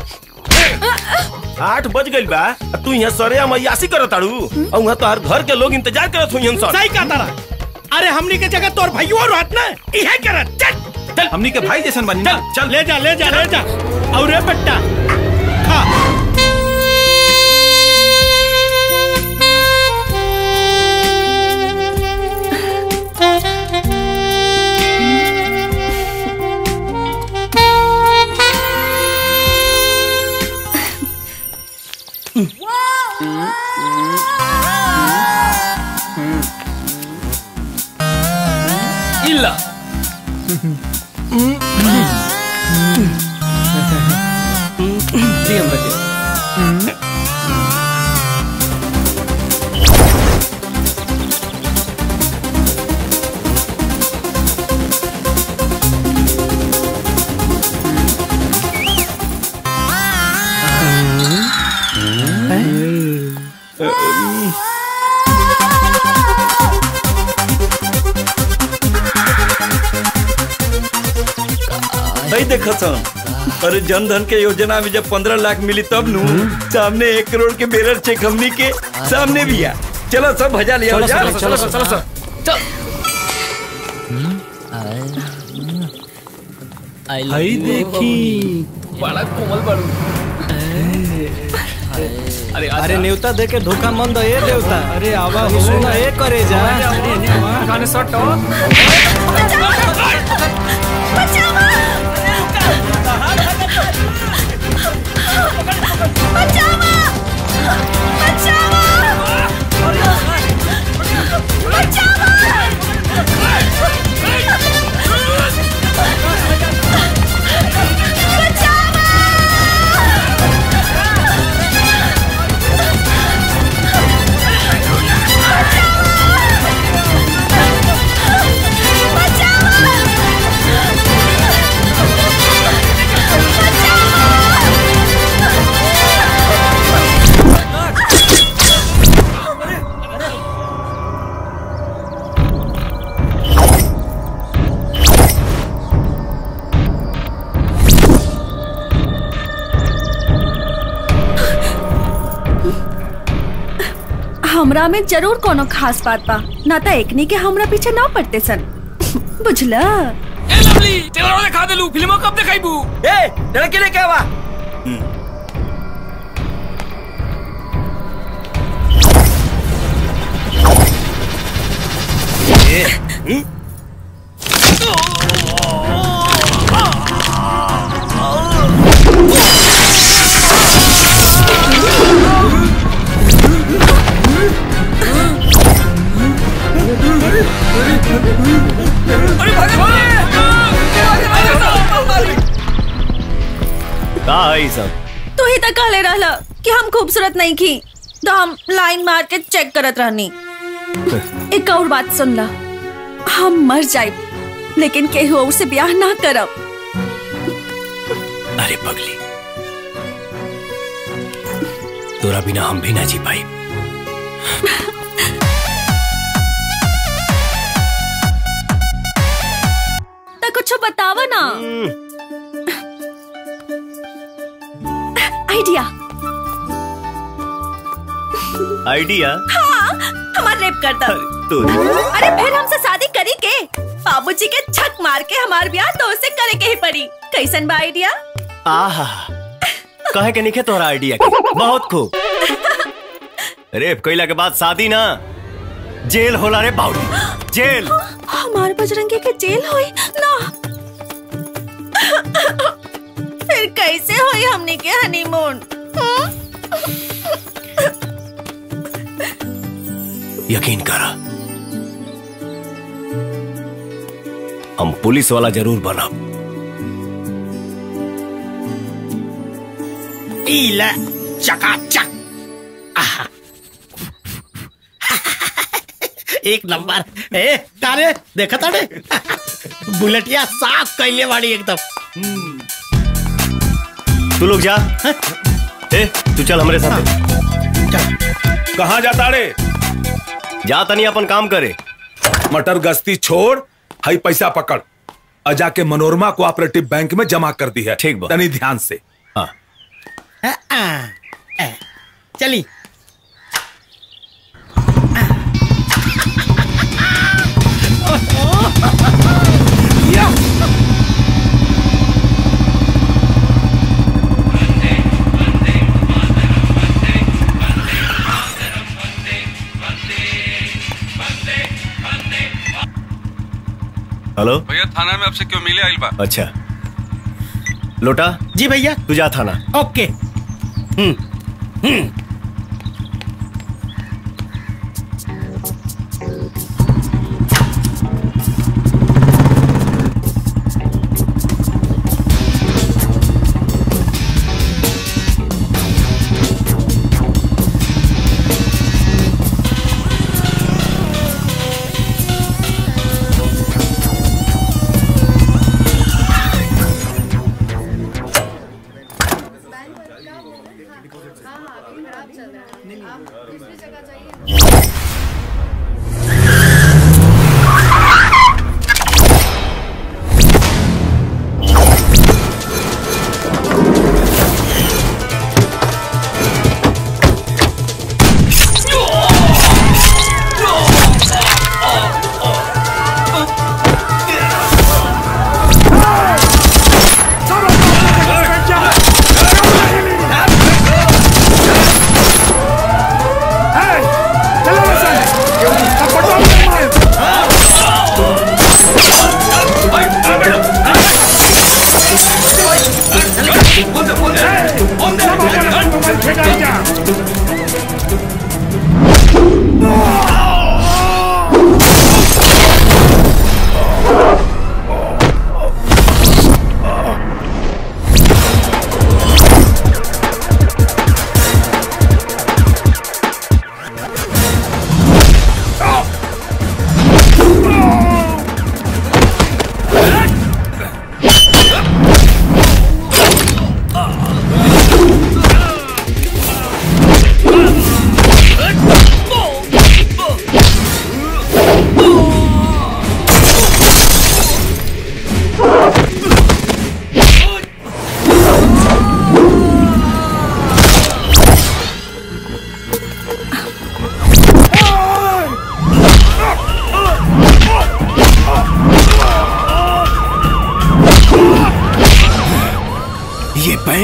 आठ बज गइल बा तू यहाँ सरे मैयासी करत ताड़ू और वहाँ तोहर घर के लोग इंतजार करत हुई हम सब। सही कहा तारा। अरे हमनी के जगह तोर भाई और रहत ना इहे करत। चल चल हमनी के भाई जैसन बनी ना। चल ले जा ले जा ले जा। और रे बेटा खा। इल्ला दी हम रखे। भाई देखो सन अरे जन धन के योजना में जब पंद्रह लाख मिली तब नू सामने एक करोड़ के बेरर चेक हमनी के सामने भी आ। चलो सब भजा लिया। चलो चलो चलो चलो चलो चलो। आई देखी बड़ा कोमल बारू। अरे अरे नेवता दे के धोखा मन दो ए देवता। अरे आवा सुना ए करे जा। गाने सटो। बचाओ! हमरा में जरूर कोनो खास बात बा, ना तो एकनी के हमरा पीछे ना पड़ते सन। बुझला? ए लवली, तेरा दिखा देलू, फिल्मों कब दिखाईबू? ए, लड़की ने क्या हुआ? ए, का है सब? तू ही तक कहले रहला कि हम खूबसूरत नहीं की, तो हम लाइन मार के चेक करत रहनी। एक और बात सुन ला, हम मर जाए लेकिन केहू और से ब्याह ना करब। अरे पगली, तोरा बिना हम भी ना जी पाई। तो कुछ बतावा ना। आइडिया। आइडिया? हाँ, हमार रेप कर दो। तू अरे फिर हमसे शादी करी के बाबूजी के छक मार के हमार ब्याह तो उससे करे के ही पड़ी। कैसन बा आइडिया? आहा, कहे के निके तोरा आइडिया के बहुत खूब। रेप कइला के बाद शादी ना, जेल होला रे बाउली, जेल। हमारे बजरंगी के जेल होई ना? फिर कैसे होई हमने के हनीमून? यकीन करा, हम पुलिस वाला जरूर बनब। इला चकाचक। आहा। एक नंबर। ए तारे देखा तारे बुलेटिया साफ कैले वाली एकदम। तू लोग जा। ए, तू चल हमारे साथ। कहाँ जाता रे? जा तनी अपन काम करे। मटर गश्ती छोड़, हाई पैसा पकड़, और जाके मनोरमा कोऑपरेटिव बैंक में जमा कर दी है। ठीक बा। तनी ध्यान से। हाँ। आ, आ, आ, चली। हेलो भैया, थाना में आपसे क्यों मिले आइल बा? अच्छा, लोटा जी भैया। तू जा थाना। ओके। हम्म हम्म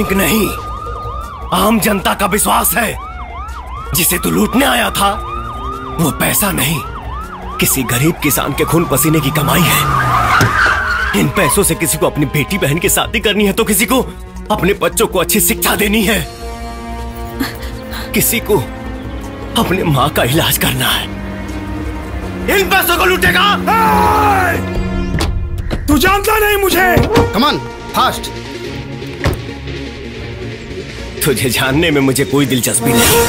बैंक नहीं, आम जनता का विश्वास है। जिसे तू लूटने आया था वो पैसा नहीं, किसी गरीब किसान के खून पसीने की कमाई है। इन पैसों से किसी को अपनी बेटी बहन की शादी करनी है, तो किसी को अपने बच्चों को अच्छी शिक्षा देनी है, किसी को अपनी माँ का इलाज करना है। इन पैसों को लूटेगा। तू जानता नहीं मुझे। कमान फास्ट। तुझे जानने में मुझे कोई दिलचस्पी नहीं,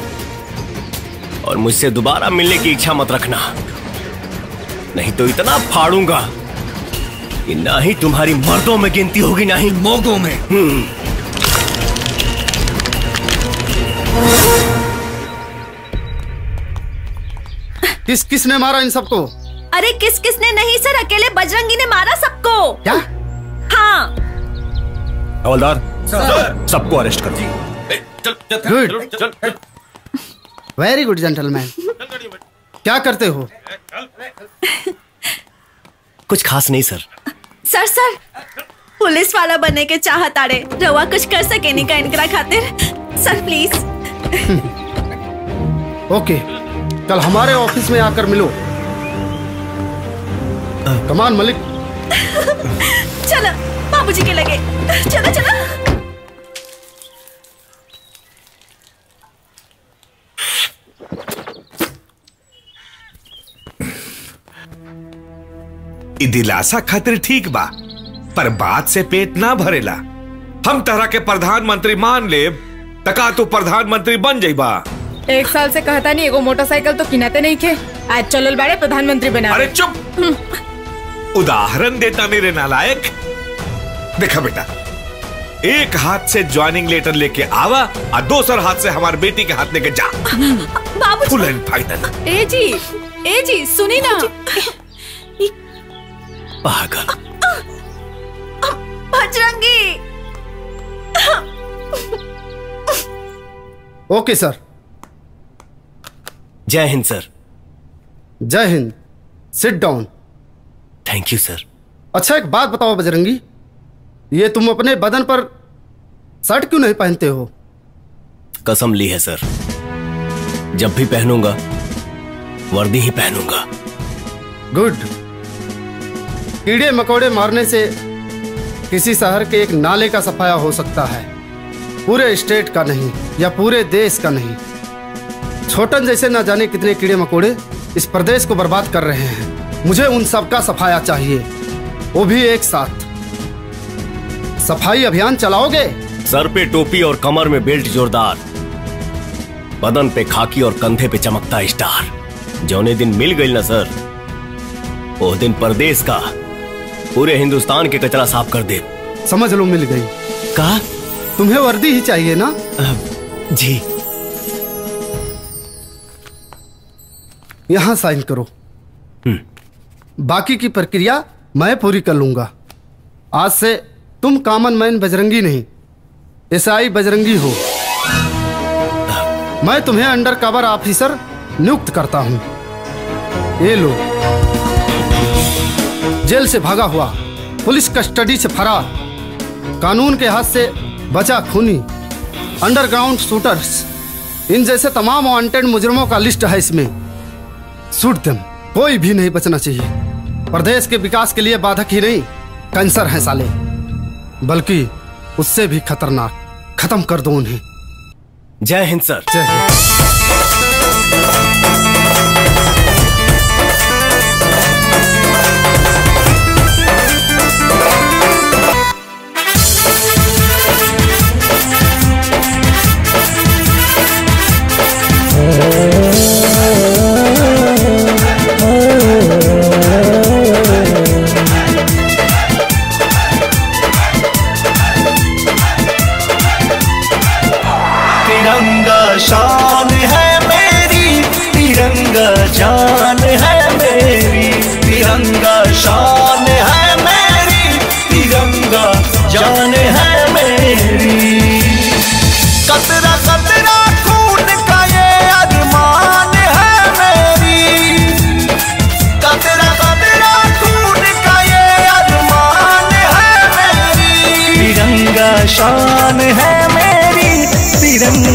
और मुझसे दोबारा मिलने की इच्छा मत रखना, नहीं तो इतना फाड़ूंगा कि ना ही तुम्हारी मर्दों में गिनती होगी ना ही मोगों में। किस किसने मारा इन सबको? अरे किस किसने नहीं सर, अकेले बजरंगी ने मारा सबको। क्या? हाँ। हवलदार, सबको अरेस्ट कर दी। Good, very good gentleman. क्या करते हो? कुछ खास नहीं सर। सर सर पुलिस वाला बनने के चाहत आड़े रवा कुछ कर सके नहीं का इनकरा खातिर। सर प्लीज। ओके, कल हमारे ऑफिस में आकर मिलो। कमान मलिक। चलो बाबूजी के लगे। चलो चलो। दिलासा खातिर ठीक बा, पर बात से पेट ना भरेला। हम तरह के प्रधानमंत्री मान ले तका तो प्रधानमंत्री बन जाइबा। एक साल से कहता नहीं एगो मोटरसाइकिल तो किनाते नहीं थे, आज चलल बाड़े प्रधानमंत्री बना। अरे चुप, उदाहरण देता मेरे नालायक। देखा बेटा, एक हाथ से ज्वाइनिंग लेटर लेके आवा और दूसर हाथ से हमारी बेटी के हाथ लेके जा। बाबू फुल एंड फाइनल। ए जी, ए जी सुनी ना। पागल। बजरंगी। ओके सर। जय हिंद सर। जय Hind. Sit down. Thank you sir. अच्छा एक बात बताओ बजरंगी, ये तुम अपने बदन पर शर्ट क्यों नहीं पहनते हो? कसम ली है सर, जब भी पहनूंगा वर्दी ही पहनूंगा। गुड। कीड़े मकोड़े मारने से किसी शहर के एक नाले का सफाया हो सकता है, पूरे स्टेट का नहीं या पूरे देश का नहीं। छोटन जैसे ना जाने कितने कीड़े मकोड़े इस प्रदेश को बर्बाद कर रहे हैं। मुझे उन सब का सफाया चाहिए, वो भी एक साथ। सफाई अभियान चलाओगे? सर पे टोपी और कमर में बेल्ट जोरदार, बदन पे खाकी और कंधे पे चमकता स्टार। जौने दिन मिल गई ना सर, वो दिन प्रदेश का पूरे हिंदुस्तान के कचरा साफ कर दे। समझ लो मिल गई। कहा? तुम्हें वर्दी ही चाहिए ना? जी। यहां साइन करो, बाकी की प्रक्रिया मैं पूरी कर लूंगा। आज से तुम कॉमन मैन बजरंगी नहीं, एसआई बजरंगी हो। मैं तुम्हें अंडर कवर ऑफिसर नियुक्त करता हूं। ये लो, जेल से भागा हुआ, पुलिस कस्टडी से फरार, कानून के हाथ से बचा खूनी, अंडरग्राउंड शूटर्स, इन जैसे तमाम वांटेड मुजरिमों का लिस्ट है इसमें। शूट देम, कोई भी नहीं बचना चाहिए। प्रदेश के विकास के लिए बाधक ही नहीं, कैंसर है साले, बल्कि उससे भी खतरनाक। खत्म कर दो उन्हें। जय हिंद सर। जय हिंद। तिरंगा शान है मेरी, तिरंगा जान है मेरी, तिरंगा शान है मेरी, तिरंगा जान है मेरी। कतरा कतरा खून का ये अरमान है मेरी, कतरा कतरा खून का ये अरमान है मेरी। तिरंगा शान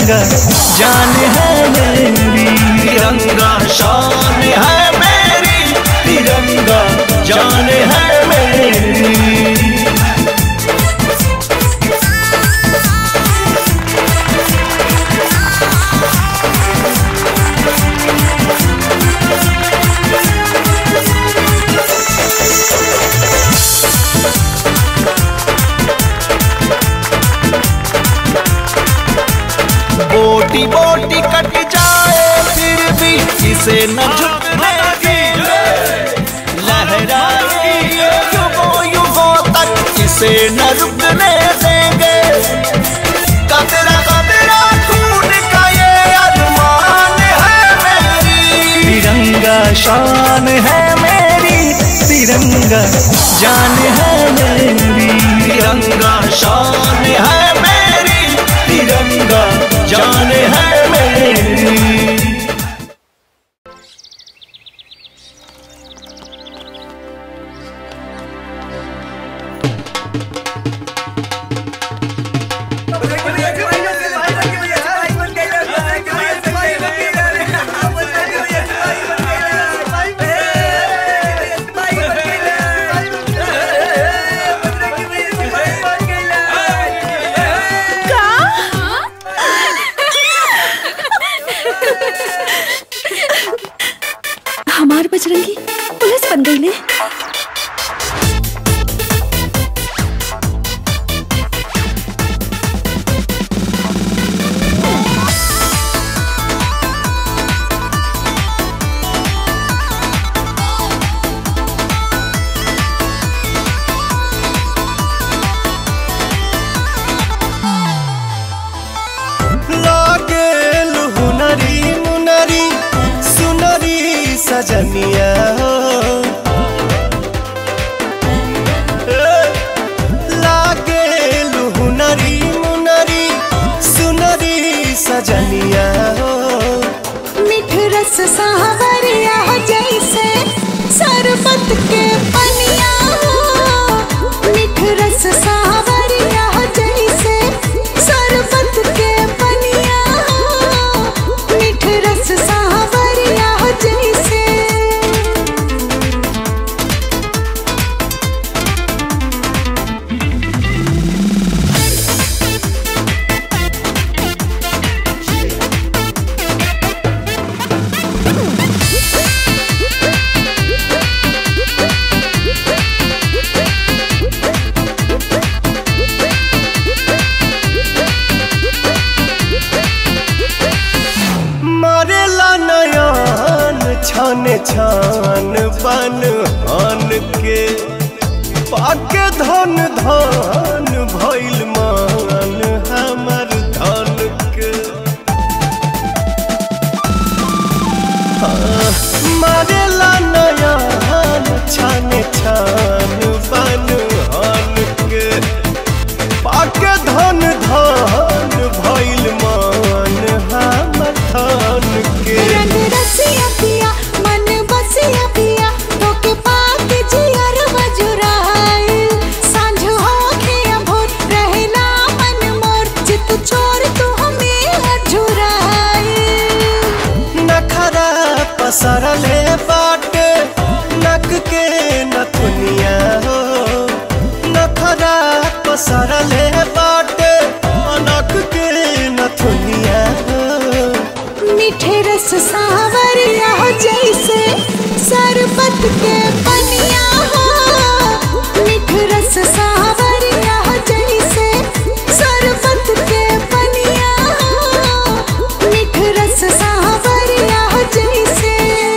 तिरंगा जान है मेरी, तिरंगा शान है मेरी, तिरंगा जान है मेरी। बोटी बोटी कट जाए फिर भी इसे न झुकने देंगे, लहराए युगों युगों तक इसे न रुकने देंगे। कतरा कतरा खून का ये अरमान है मेरी, तिरंगा शान है मेरी, तिरंगा जान है मेरी, तिरंगा शान है मेरी, तिरंगा जान है मेरी। हमार बजरंगी पुलिस बन गई ने। सजनिया लागे लुहुनरी मुनरी सुनरी सजनिया, मीठ रस सावरिया जैसे शरबत के पनिया, मीठ रस सावरिया जैसे शरबत के पनिया, मीठ रस सावरिया जैसे। मारेला नयन छान छान बन हन के, पाके धन धन भइल मान हमर धन के। हाँ, मारेला नयन छान छान बन हन के, पाके धन धन भइल मान हमर धन के। रंग रसिया पिया मन बसिया पिया तोके पाके जियर बजुराइल, सांझ होके भोर रहना मन मोर चित चोर तू हमें अझुराइल। नखरा पसरले बाटे नक के नथुनिया हो, नखरा पसरले बाटे नक के नथुनिया हो, मीठे रस सावरिया जैसे शरबत के पनिया हो, मीठ रस सावरिया जैसे शरबत के पनिया हो, मीठ रस सावरिया जैसे।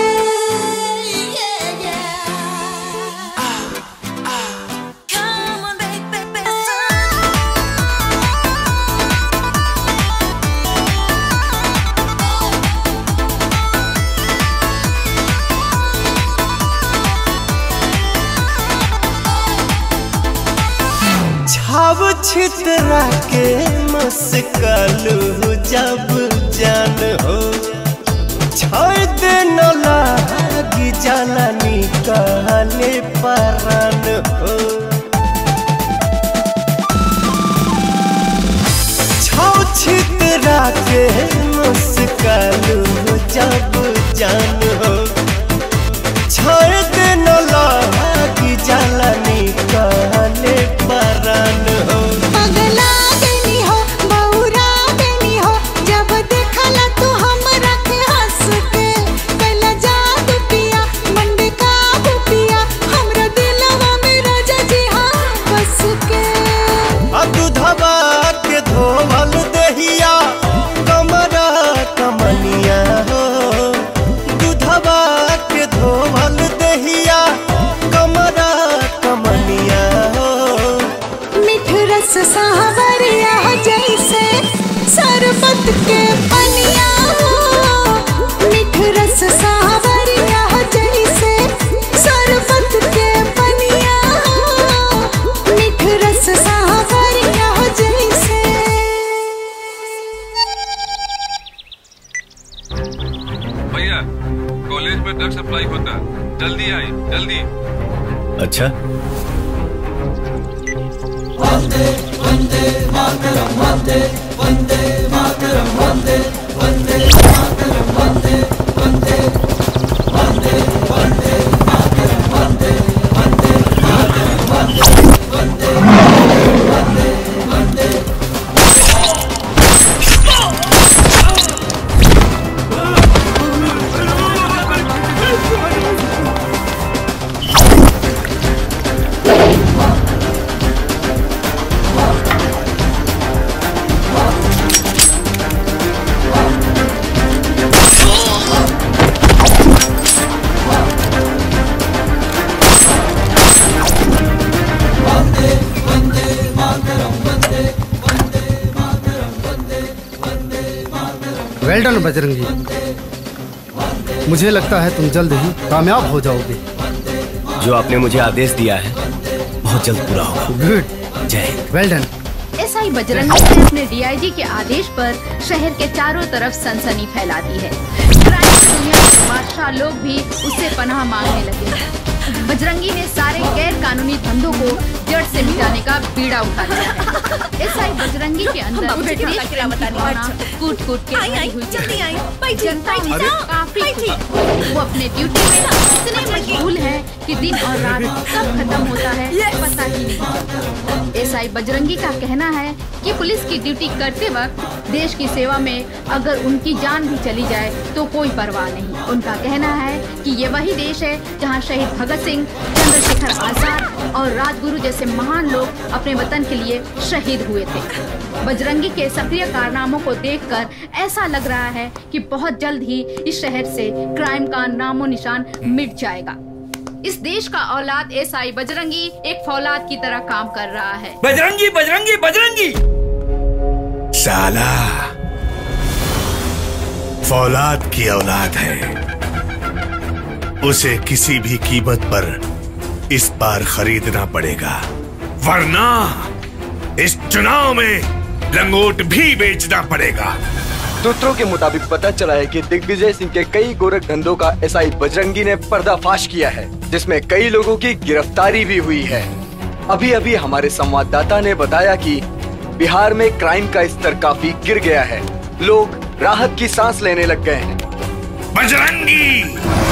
छाव छितरा के मस्कलू जब जान हो, छोड़ दे न लागी जाला निकाले परान हो। छाव छितरा हमरा के मुस्कालू जब जान हो छोड़ देना लागी जाला निकाले परान हो पगला देनी हो बहुरा देनी हो जब देखला तू हमरा के हंस के कैला जादू पिया मंडे का पिया हमरा दिलवा में राजा जी हाँ बस के अब दूधवा के धोवल दहिया कमरा कमनिया हो दूधवा के धोवल दहिया कमरा कमनिया हो मिठ रस सावरिया जैसे शरबत के पनिया हो मिठ रस सावरिया जैसे शरबत के पनिया हो मिठ रस सावरिया जैसे भैया कॉलेज में ड्रग सप्लाई होता है, जल्दी आई जल्दी। अच्छा वंदे वंदे मातरम वंदे वंदे मातरम वंदे वंदे मातरम वंदे वंदे वंदे वंदे मातरम वंदे वंदे मातरम वंदे वंदे वंदे वेल डन बजरंगी, मुझे लगता है तुम जल्द ही कामयाब हो जाओगे। जो आपने मुझे आदेश दिया है बहुत जल्द पूरा होगा। गुड, जय Hind. Well done. SI Bajrangi ने अपने डीआईजी के आदेश पर शहर के चारों तरफ सनसनी फैला दी है। क्राइम की दुनिया के बादशाह लोग भी उससे पनाह मांगने लगे। बजरंगी ने सारे गैर कानूनी धंधों को जड़ से मिटाने का बीड़ा उठा लिया है। एसआई बजरंगी के अंदर कूट कूट के भरी हुई जनता उनसे काफी खुश। वो अपने ड्यूटी में इतने मशगूल है कि दिन और रात कब खत्म होता है पता ही नहीं चलता। एसआई बजरंगी का कहना है कि पुलिस की ड्यूटी करते वक्त देश की सेवा में अगर उनकी जान भी चली जाए तो कोई परवाह नहीं। उनका कहना है कि ये वही देश है जहाँ शहीद भगत सिंह, चंद्रशेखर आजाद और राजगुरु जैसे महान लोग अपने वतन के लिए शहीद हुए थे। बजरंगी के सक्रिय कारनामों को देखकर ऐसा लग रहा है कि बहुत जल्द ही इस शहर से क्राइम का नामो निशान मिट जाएगा। इस देश का औलाद एसआई बजरंगी एक फौलाद की तरह काम कर रहा है। बजरंगी बजरंगी बजरंगी साला फौलाद की औलाद है, उसे किसी भी कीमत पर इस बार खरीदना पड़ेगा, वरना इस चुनाव में लंगोट भी बेचना पड़ेगा। सूत्रों के मुताबिक पता चला है कि दिग्विजय सिंह के कई गोरख धंधों का एसआई बजरंगी ने पर्दाफाश किया है, जिसमें कई लोगों की गिरफ्तारी भी हुई है। अभी अभी हमारे संवाददाता ने बताया कि बिहार में क्राइम का स्तर काफी गिर गया है, लोग राहत की सांस लेने लग गए हैं। बजरंगी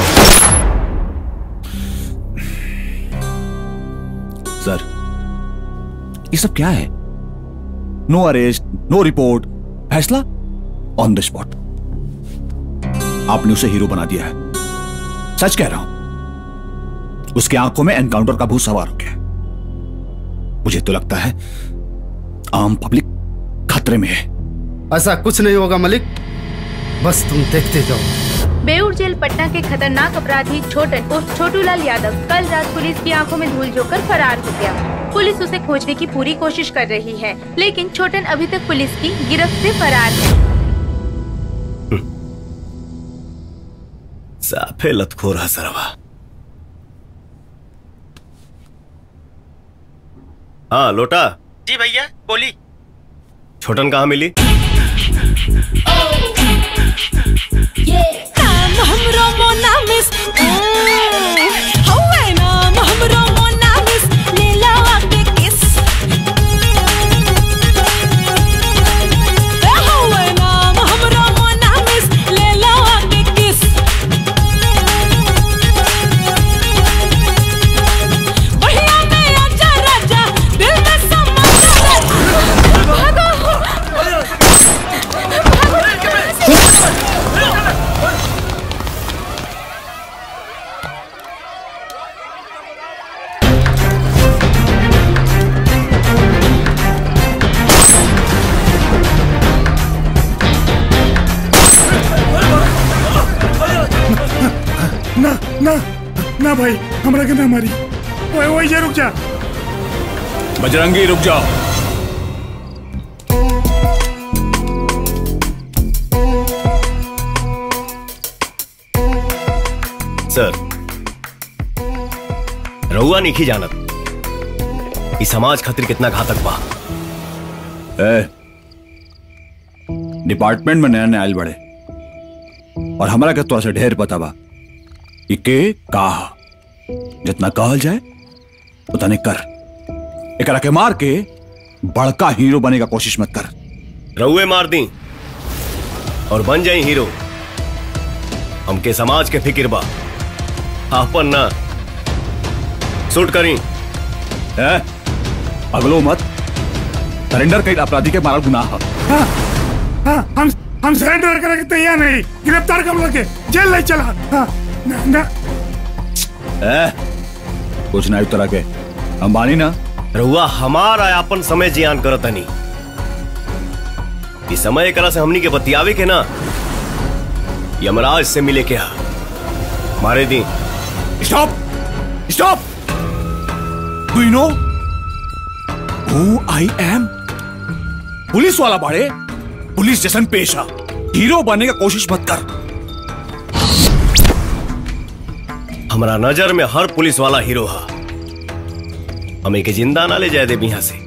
सर, ये सब क्या है? नो अरेस्ट, नो रिपोर्ट, फैसला ऑन द स्पॉट। आपने उसे हीरो बना दिया है, सच कह रहा हूं। उसकी आंखों में एनकाउंटर का भूत सवार हो गया। मुझे तो लगता है आम पब्लिक खतरे में है। ऐसा कुछ नहीं होगा मलिक, बस तुम देखते जाओ। बेऊर जेल पटना के खतरनाक अपराधी छोटन उर्फ छोटूलाल यादव कल रात पुलिस की आंखों में धूल झोंककर फरार हो गया। पुलिस उसे खोजने की पूरी कोशिश कर रही है, लेकिन छोटन अभी तक पुलिस की गिरफ्त से फरार है। साफे लतखोर हसरवा। हाँ लोटा। जी भैया बोली। छोटन कहाँ मिली? नाम हमरो मोनामिस, हवे नाम हमरो मोनामिस, ले लो आके किस। हवे नाम ना ना भाई, हमरा के ना मारी। ओए ओए ये रुक जा। बजरंगी रुक जाओ। सर, रहुआ नहीं जानत इस समाज खातिर कितना घातक बा। ए, डिपार्टमेंट में नया नया आयल बड़े और हमारा के तोरा से ढेर पता बा कि के कहा जितना कहल जाए उतने कर। एकरा के मार के बड़का हीरो बने का कोशिश मत कर। रहुए मार दी और बन जाए हीरो। हमके समाज के फिक्र बा, आपन ना। शूट करी। है? अगलो मत। सरेंडर कई अपराधी के मारा गुनाह। हाँ, हाँ, हम हम सरेंडर करने के तैयार नहीं। गिरफ्तार कर लोगे, जेल ले चला। हाँ, ना, ना। ए, कुछ ना तरह के अंबानी ना। रहुआ हमारा अपन समय जियान करत नहीं। इस समय एक से हमनी के बतियावे के ना यमराज से मिले के हा मारे दी। Stop stop. Do you know who I M? Police वाला बाड़े, पुलिस जैसन पेशा। हीरो बनने का कोशिश मत कर। हमारा नजर में हर पुलिस वाला हीरो हा। हमें के जिंदा ना ले जाए दे यहां से।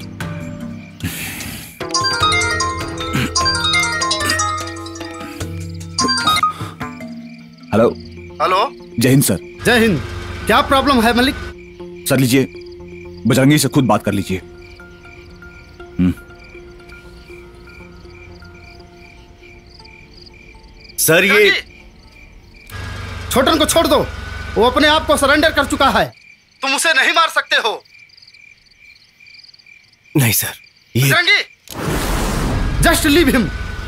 Hello hello. जय हिंद सर। जय हिंद। क्या प्रॉब्लम है मलिक? सर लीजिए, बजरंगी से खुद बात कर लीजिए। सर ये छोटन को छोड़ दो, वो अपने आप को सरेंडर कर चुका है। तुम उसे नहीं मार सकते हो। नहीं सर, ये Bajrangi, just leave him.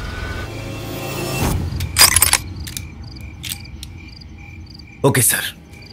Okay sir.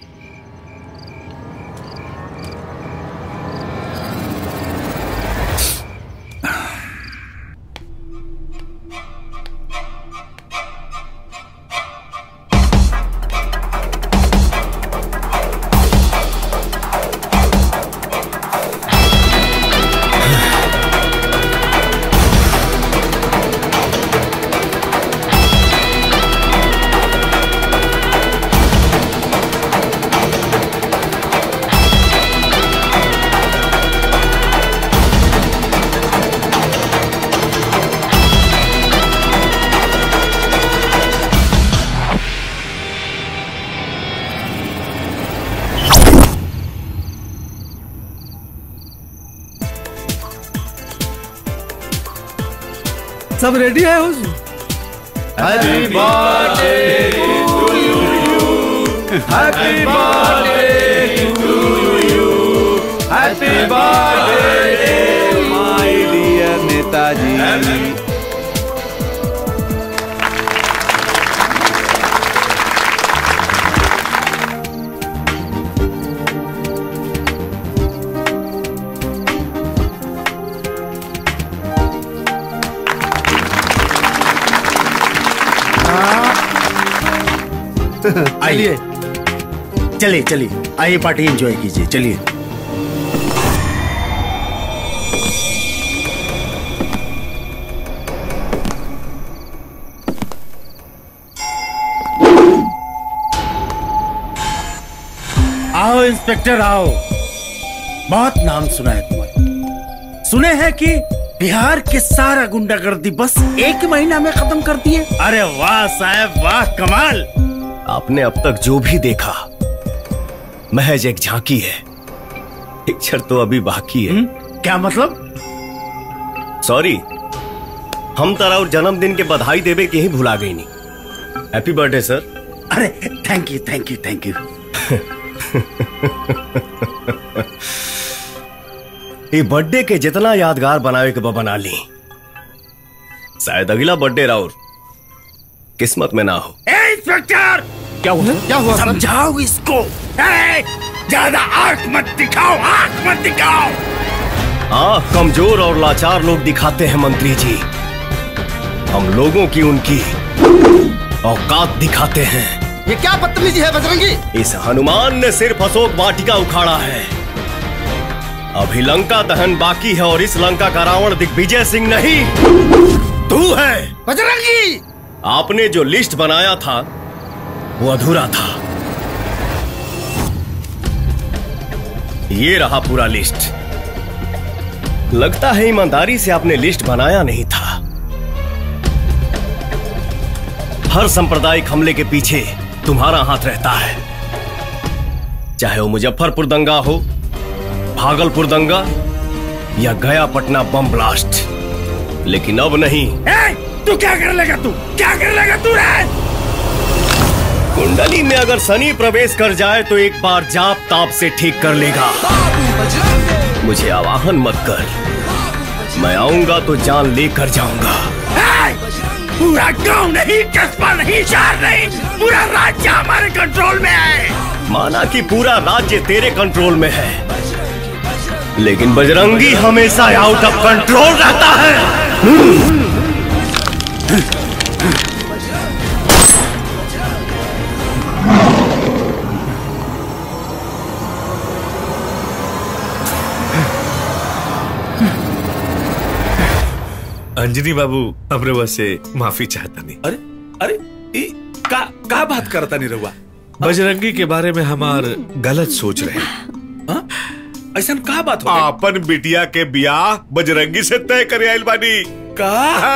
सब रेडी है उस? Happy birthday to you, happy birthday to you, happy birthday my dear नेताजी। आइए, चलिए चलिए, आइए पार्टी एंजॉय कीजिए। चलिए। आओ इंस्पेक्टर आओ। बहुत नाम सुना है तुम्हारा। सुने हैं कि बिहार के सारा गुंडागर्दी बस एक महीना में खत्म कर दिए। अरे वाह साहब वाह, कमाल। आपने अब तक जो भी देखा महज एक झांकी है, पिक्चर तो अभी बाकी है। हुँ? क्या मतलब? सॉरी, हम तरह और जन्मदिन के बधाई देवे के ही भुला गई नहीं। Happy birthday sir. अरे thank you thank you thank you. ये बर्थडे के जितना यादगार बनावे के बना ली, शायद अगला बर्थडे राउर किस्मत में ना हो। ए इंस्पेक्टर, क्या हुआ? क्या हुआ? समझाओ इसको। ए, ज्यादा आंख मत दिखाओ, आंख मत दिखाओ। आंख कमजोर और लाचार लोग दिखाते हैं मंत्री जी। हम लोगों की उनकी औकात दिखाते हैं। ये क्या बदतमीजी है बजरंगी? इस हनुमान ने सिर्फ अशोक वाटिका उखाड़ा है, अभी लंका दहन बाकी है और इस लंका का रावण दिग्विजय सिंह नहीं तू है। बजरंगी, आपने जो लिस्ट बनाया था वो अधूरा था। ये रहा पूरा लिस्ट। लगता है ईमानदारी से आपने लिस्ट बनाया नहीं था। हर सांप्रदायिक हमले के पीछे तुम्हारा हाथ रहता है, चाहे वो मुजफ्फरपुर दंगा हो, भागलपुर दंगा या गया पटना बम ब्लास्ट। लेकिन अब नहीं। ए, तू क्या कर लेगा? तू क्या कर लेगा? तू रे कुंडली में अगर शनि प्रवेश कर जाए तो एक बार जाप ताप से ठीक कर लेगा। मुझे आवाहन मत कर, मैं आऊंगा तो जान लेकर जाऊंगा। पूरा गांव नहीं, कस्बा नहीं, शहर नहीं, पूरा राज्य हमारे कंट्रोल में है। माना कि पूरा राज्य तेरे कंट्रोल में है, लेकिन बजरंगी हमेशा आउट ऑफ कंट्रोल रहता है। अंजनी बाबू हमरे वह से माफी चाहता नहीं। अरे अरे ई, का का बात करता नहीं रहुआ? बजरंगी के बारे में हमार गलत सोच रहे हैं। ऐसा का बात हो? आपन बिटिया के ब्याह बजरंगी से तय करे आइल बानी का?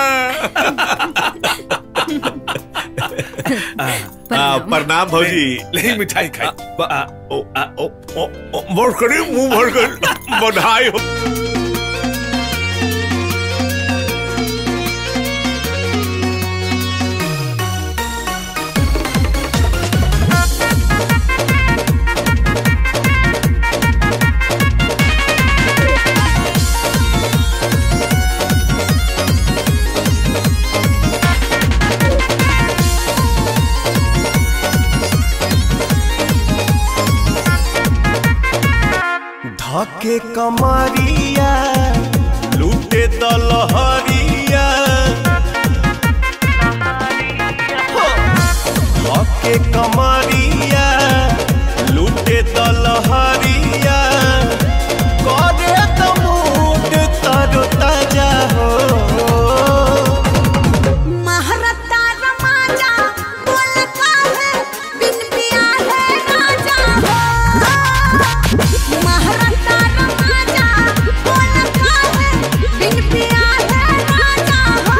प्रणाम भौजी। ले मिठाई खाई। भर करी मुंह भर कर बधाई हो। धके कमरिया लूटे दलहरिया, धके कमरिया लूटे दलहरिया, करे तो मूड तरो ताजा हो। महारता रमाजा बोल का है, बिन पिया है राजा हो। महारता रमाजा बोल का है, बिन पिया है राजा हो।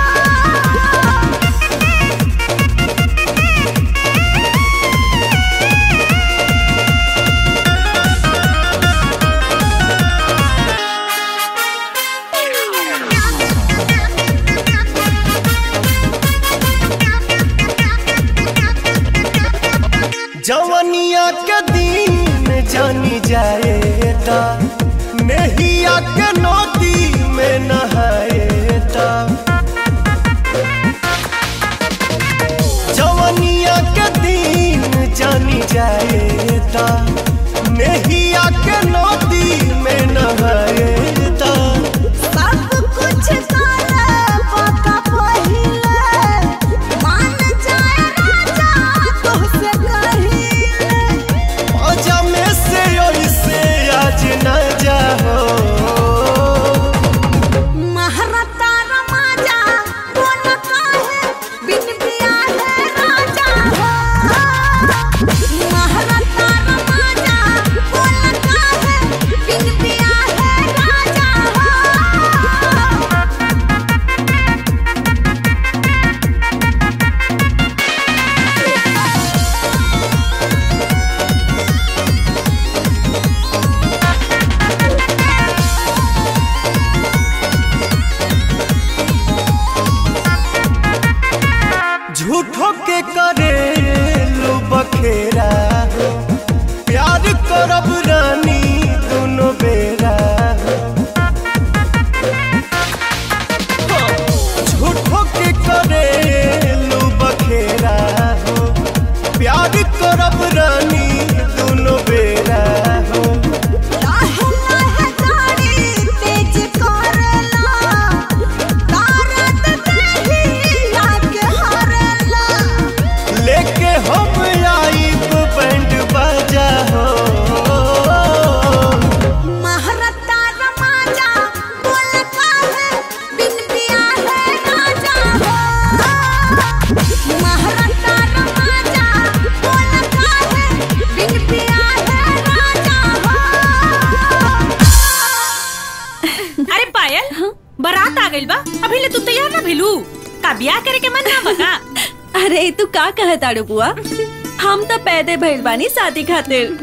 जवनिया के दिन जानी जाएता, नहिया के नदी में नहाएता। जवनिया के दिन जानी जाएता, नहिया के नदी में नहाएता। सब कुछ सारा पता पहिले, मान जाए राजा तोहसे कहिले। मजा में से ऐसे आज न जाओ। महारता रमाजा बोल का है, बिन पिया है राजा हो। महारता रमाजा ब्याह करे के मन ना बता। अरे तू का कहत आड़ू बुआ, हम तो पैदे भइल बानी शादी खातिर।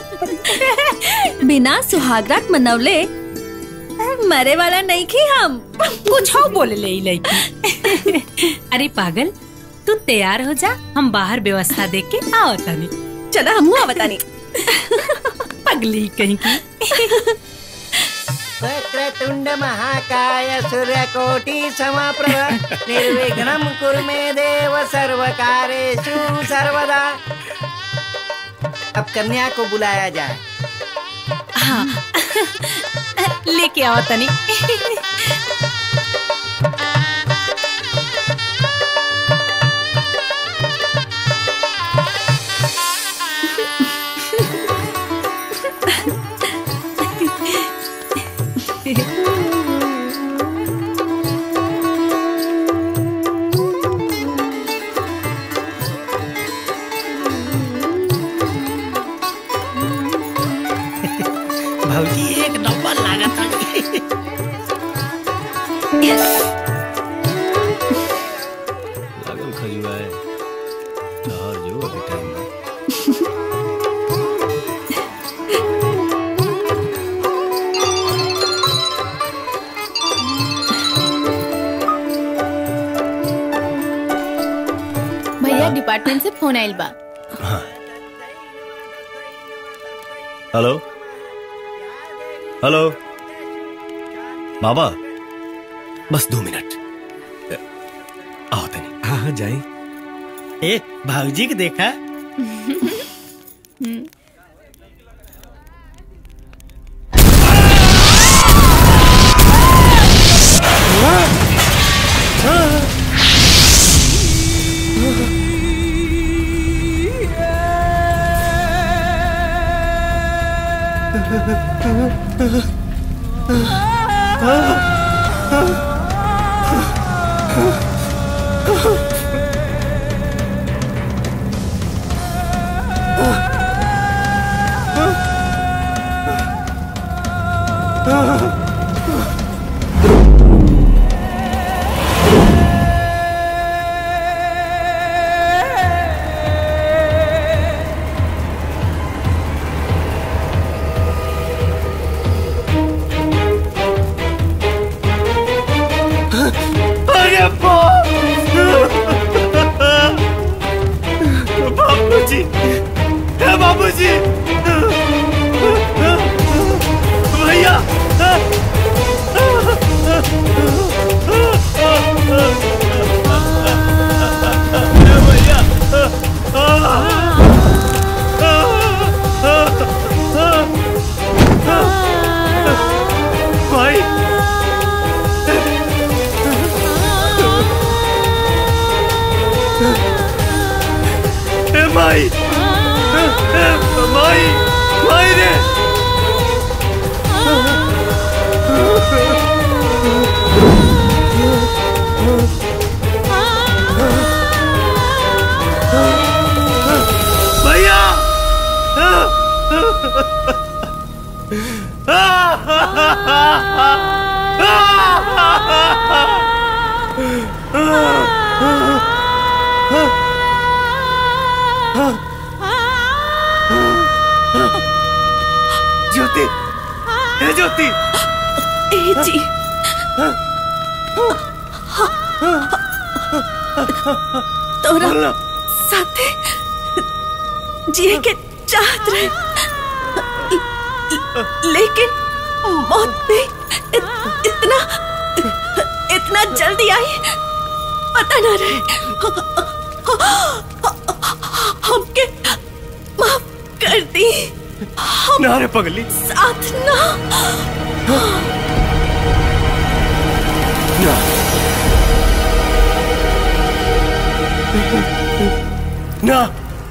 बिना सुहागरात मनवले मरे वाला नहीं की हम। कुछ हो बोले ले ई लड़की। अरे पागल, तू तैयार हो जा, हम बाहर व्यवस्था देख के आओ तानी। चला हम आवतानी। पगली कहीं की। वक्रतुंड महाकाय सूर्यकोटि समप्रभ निर्विघ्नं कुरु मे देव सर्वकारेषु सर्वदा। अब कन्या को बुलाया जाए। हाँ लेके आओ तनी। भौजी एक नंबर लागत है। लगन खजुआ है और जो अभी टाइम है। भैया डिपार्टमेंट से फोन आइल बा। हेलो हेलो बाबा, बस दो मिनट आओ तनी। हाँ हाँ जाए। ए भाऊजी के देखा। बाबूजी, बाबूजी, भैया, भाई, माई, माई, माई रे, भैया, ज्योति, ए ज्योति, ए जी, तोरा साथे जिए के चाहत रहे, लेकिन मौत भी इत, इतना इतना जल्दी आई पता ना रहे। हमके माफ कर दी। हम ना रे पगली, साथ ना ना ना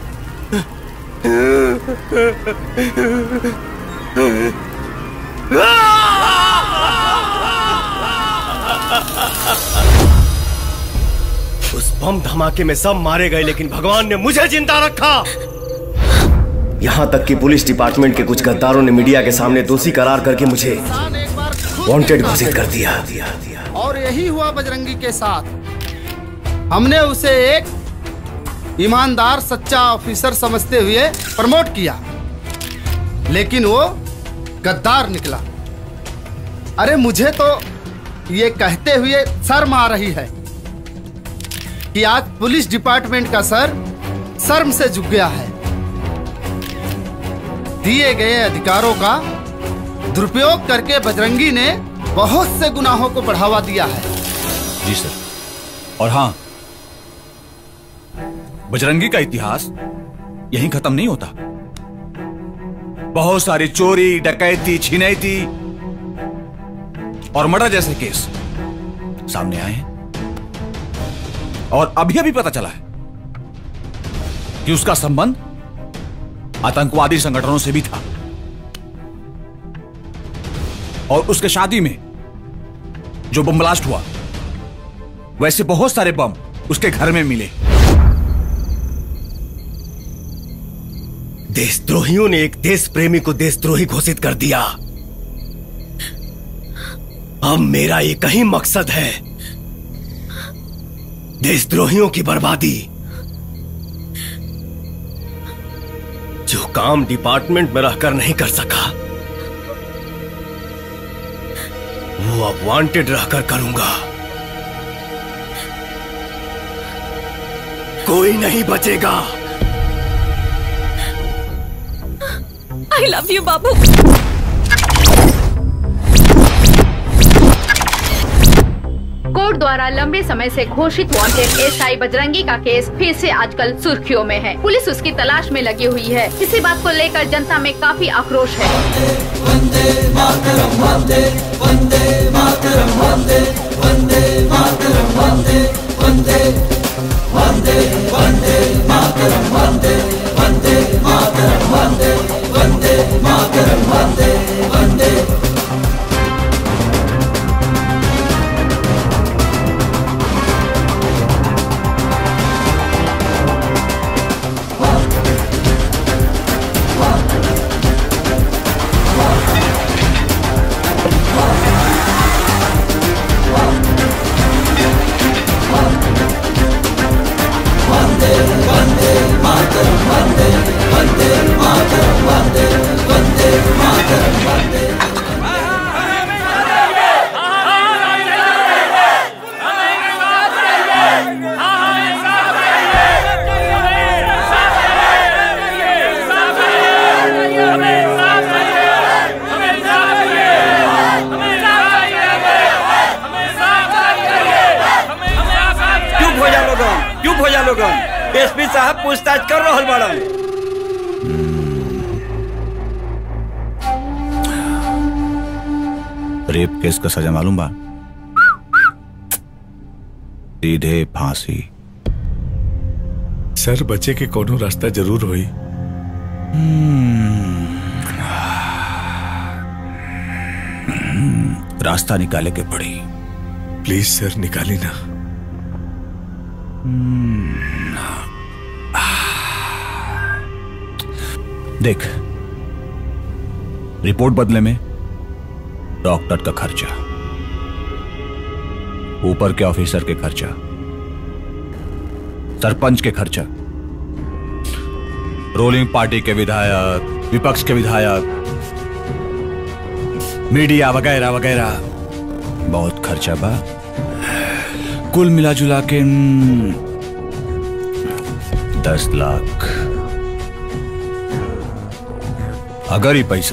उस बम धमाके में सब मारे गए, लेकिन भगवान ने मुझे जिंदा रखा। यहाँ तक कि पुलिस डिपार्टमेंट के कुछ गद्दारों ने मीडिया के सामने दोषी करार करके मुझे वांटेड घोषित कर दिया। और यही हुआ बजरंगी के साथ। हमने उसे एक ईमानदार सच्चा ऑफिसर समझते हुए प्रमोट किया, लेकिन वो गद्दार निकला। अरे मुझे तो ये कहते हुए शर्म आ रही है कि आज पुलिस डिपार्टमेंट का सर शर्म से झुक गया है। दिए गए अधिकारों का दुरुपयोग करके बजरंगी ने बहुत से गुनाहों को बढ़ावा दिया है। जी सर। और हाँ, बजरंगी का इतिहास यहीं खत्म नहीं होता। बहुत सारी चोरी, डकैती, छिनैती और मर्डर जैसे केस सामने आए हैं। और अभी अभी पता चला है कि उसका संबंध आतंकवादी संगठनों से भी था। और उसके शादी में जो बम ब्लास्ट हुआ, वैसे बहुत सारे बम उसके घर में मिले। देशद्रोहियों ने एक देश प्रेमी को देशद्रोही घोषित कर दिया। अब मेरा एक ही मकसद है, देशद्रोहियों की बर्बादी। जो काम डिपार्टमेंट में रहकर नहीं कर सका, वो अब वांटेड रहकर करूंगा। कोई नहीं बचेगा। आई लव यू बाबू। कोर्ट द्वारा लंबे समय से घोषित वांटेड एसआई बजरंगी का केस फिर से आजकल सुर्खियों में है। पुलिस उसकी तलाश में लगी हुई है। इसी बात को लेकर जनता में काफी आक्रोश है। वंदे मातरम वंदे वंदे मातरम वंदे वंदे मातरम वंदे वंदे वंदे वंदे मातरम वंदे वंदे मातरम वंदे वंदे मातरम वंदे वंदे। एसपी साहब पूछताछ कर रहा बड़न। रेप केस का सजा मालूम बा? सीधे फांसी। सर बचे के कोनो रास्ता जरूर होई। रास्ता निकाले के पड़ी। प्लीज सर निकाली ना। देख, रिपोर्ट बदले में डॉक्टर का खर्चा, ऊपर के ऑफिसर के खर्चा, सरपंच के खर्चा, रोलिंग पार्टी के विधायक, विपक्ष के विधायक, मीडिया वगैरह वगैरह, बहुत खर्चा बा। कुल मिला जुला के दस लाख। अगर ही पैसा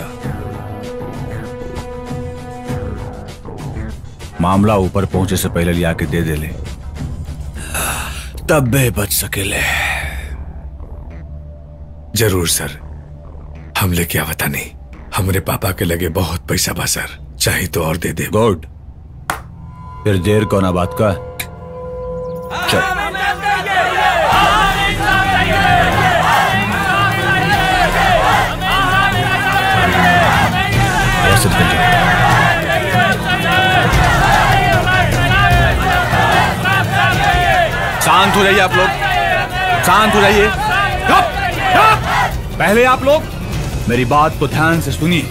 मामला ऊपर पहुंचे से पहले लिया के दे दे ले, तब बे बच सकेले। जरूर सर, हम लेके आवता नहीं। हमरे पापा के लगे बहुत पैसा बा सर, चाहे तो और दे दे। गुड, फिर देर कौन बात का। चल। शांत हो जाइए आप लोग, शांत हो जाइए। पहले आप लोग मेरी बात को ध्यान से सुनिए।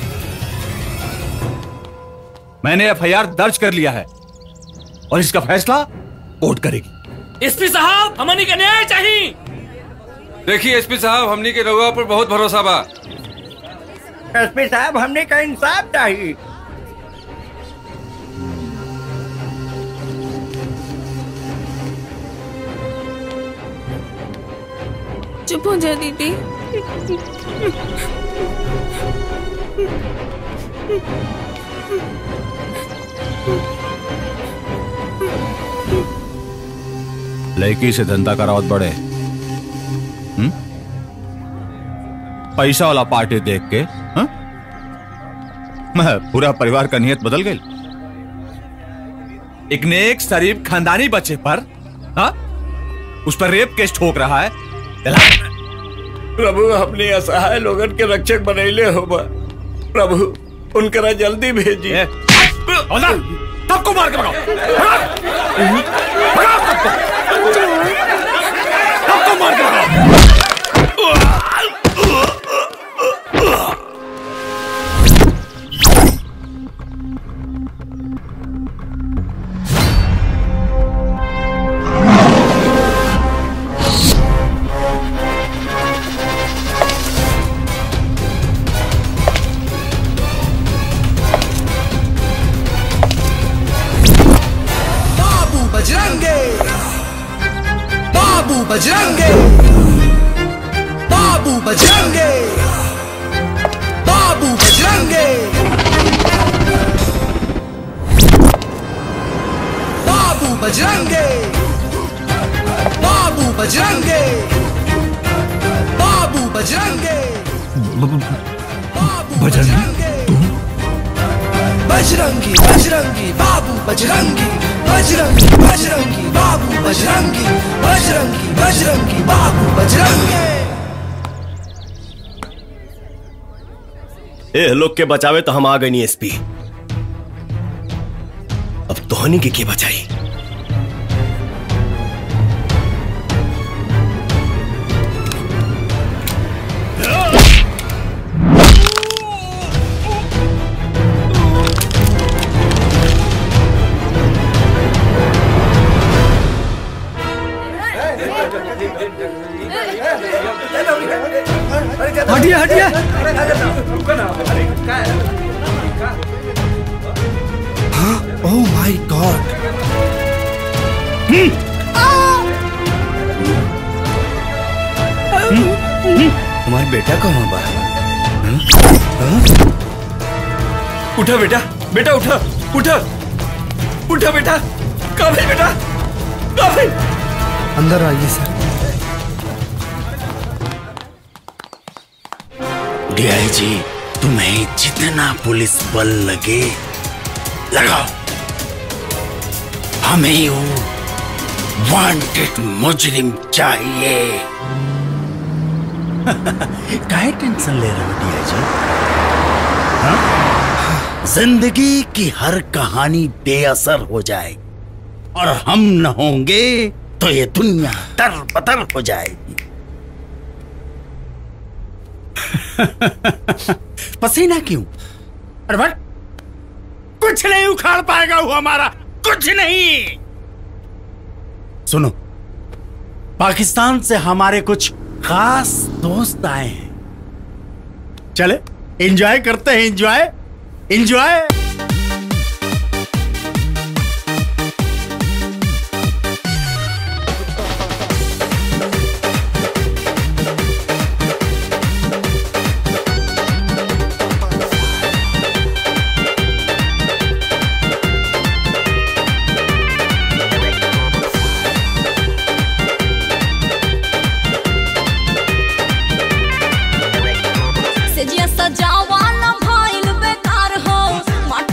मैंने एफ आई आर दर्ज कर लिया है और इसका फैसला कोर्ट करेगी। एसपी साहब हमनी के न्याय चाहिए। देखिए एसपी साहब, हमनी के रउआ पर बहुत भरोसा बा। एसपी साहब, हमने का इंसाफ चाहिए। चुप हो जा दीदी। लड़की से धंधा करावत बड़े हुँ? पैसा वाला पार्टी देख के हा? मैं पूरा परिवार का नियत बदल गई। एक नेक शरीफ खानदानी बच्चे पर हा? उस पर रेप केस ठोक रहा है। प्रभु, अपने असहाय लोगन के रक्षक बनैले हो बा। प्रभु, उनकरा जल्दी भेजिए। सबको मार के भगाओ, सबको मार के भगाओ। बजरंगे, बाबू बजरंगे, बाबू बजरंगे, बाबू बजरंगे, बाबू बजरंगे, बाबू बजरंगे, बाबू बजरंगे, बजरंगी बजरंगी बजरंगी बाबू बजरंगी, बजरंगी बजरंगी बाबू बजरंगी, बजरंगी बजरंगी बाबू बजरंगी। ए लोग के बचावे तो हम आ गए नहीं एसपी। अब तोहनी के के बचाई? हटिए हटिए। हाँ, ओह माय गॉड। हमारा बेटा कहाँ बा? उठा बेटा, बेटा उठा, उठा, उठा बेटा। कहाँ है बेटा? कहाँ है? अंदर आइए सर। डीआईजी, तुम्हें जितना पुलिस बल लगे लगाओ, हमें वो वांटेड मुजरिम चाहिए। काहे टेंशन ले रहे हो डीआईजी? हाँ? जिंदगी की हर कहानी बेअसर हो जाएगी और हम न होंगे तो ये दुनिया तर-बतर हो जाएगी। पसीना क्यों? अरे बट कुछ नहीं उखाड़ पाएगा वो हमारा, कुछ नहीं। सुनो, पाकिस्तान से हमारे कुछ खास दोस्त आए हैं। चले एंजॉय करते हैं, एंजॉय एंजॉय। सजावाला भाईल बेकार हो,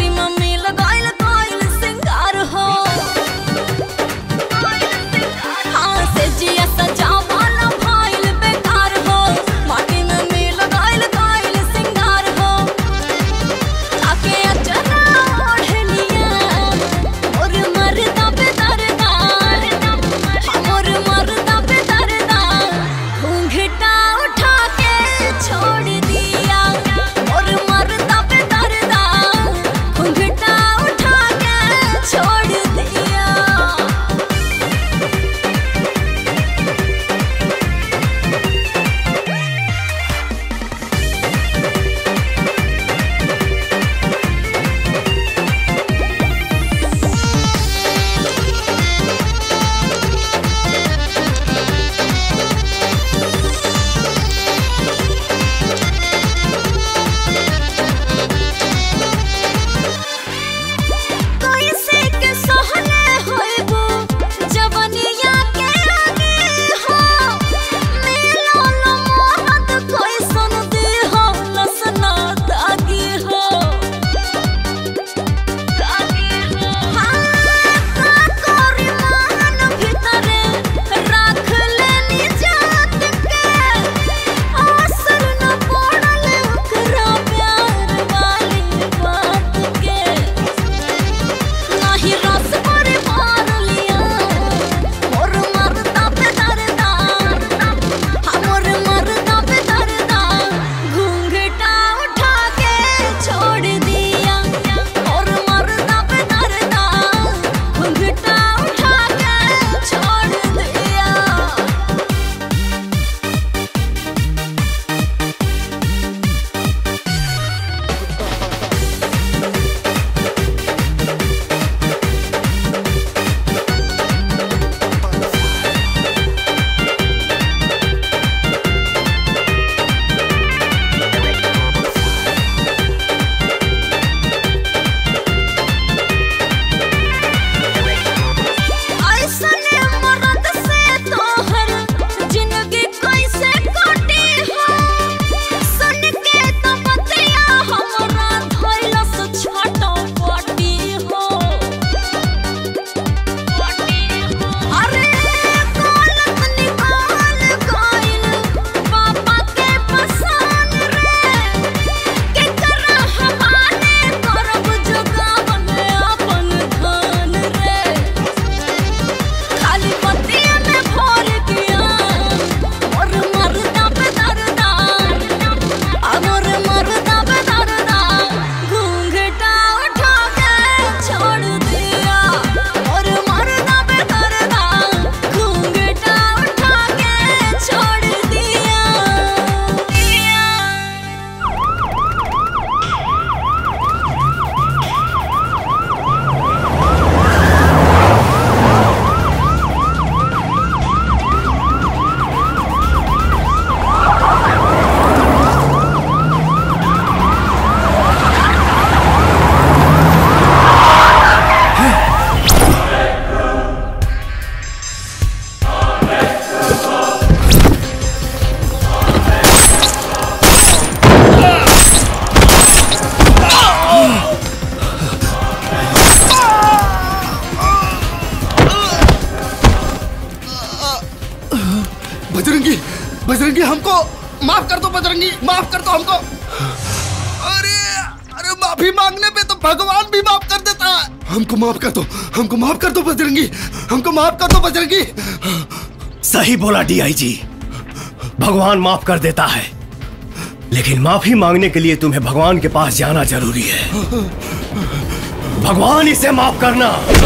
बजरंगी, बजरंगी हमको माफ कर दो, बजरंगी माफ कर दो हमको। अरे अरे माफी मांगने पे तो भगवान भी माफ कर देता है। हमको माफ कर दो, हमको माफ कर दो बजरंगी, हमको माफ कर दो बजरंगी। सही बोला डीआईजी, भगवान माफ कर देता है, लेकिन माफी मांगने के लिए तुम्हें भगवान के पास जाना जरूरी है। भगवान इसे माफ करना।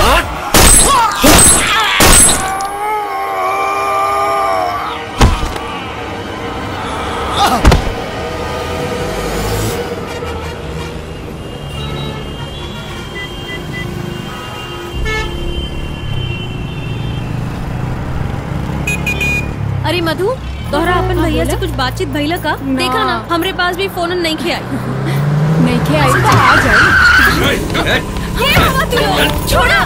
अरे मधु, तोहरा अपन भैया से कुछ बातचीत भइला का? देखा ना, हमरे पास भी फोन नहीं खे आई। नहीं खे आई तो आ जाए। ये हुआ तू लोग, छोड़ा।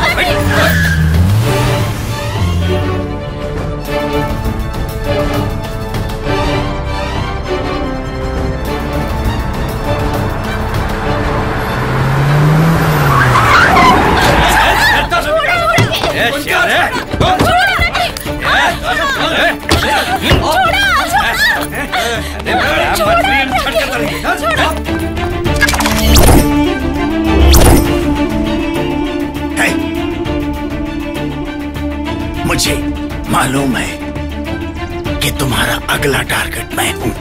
मुझे मालूम है कि तुम्हारा अगला टारगेट मैं हूं,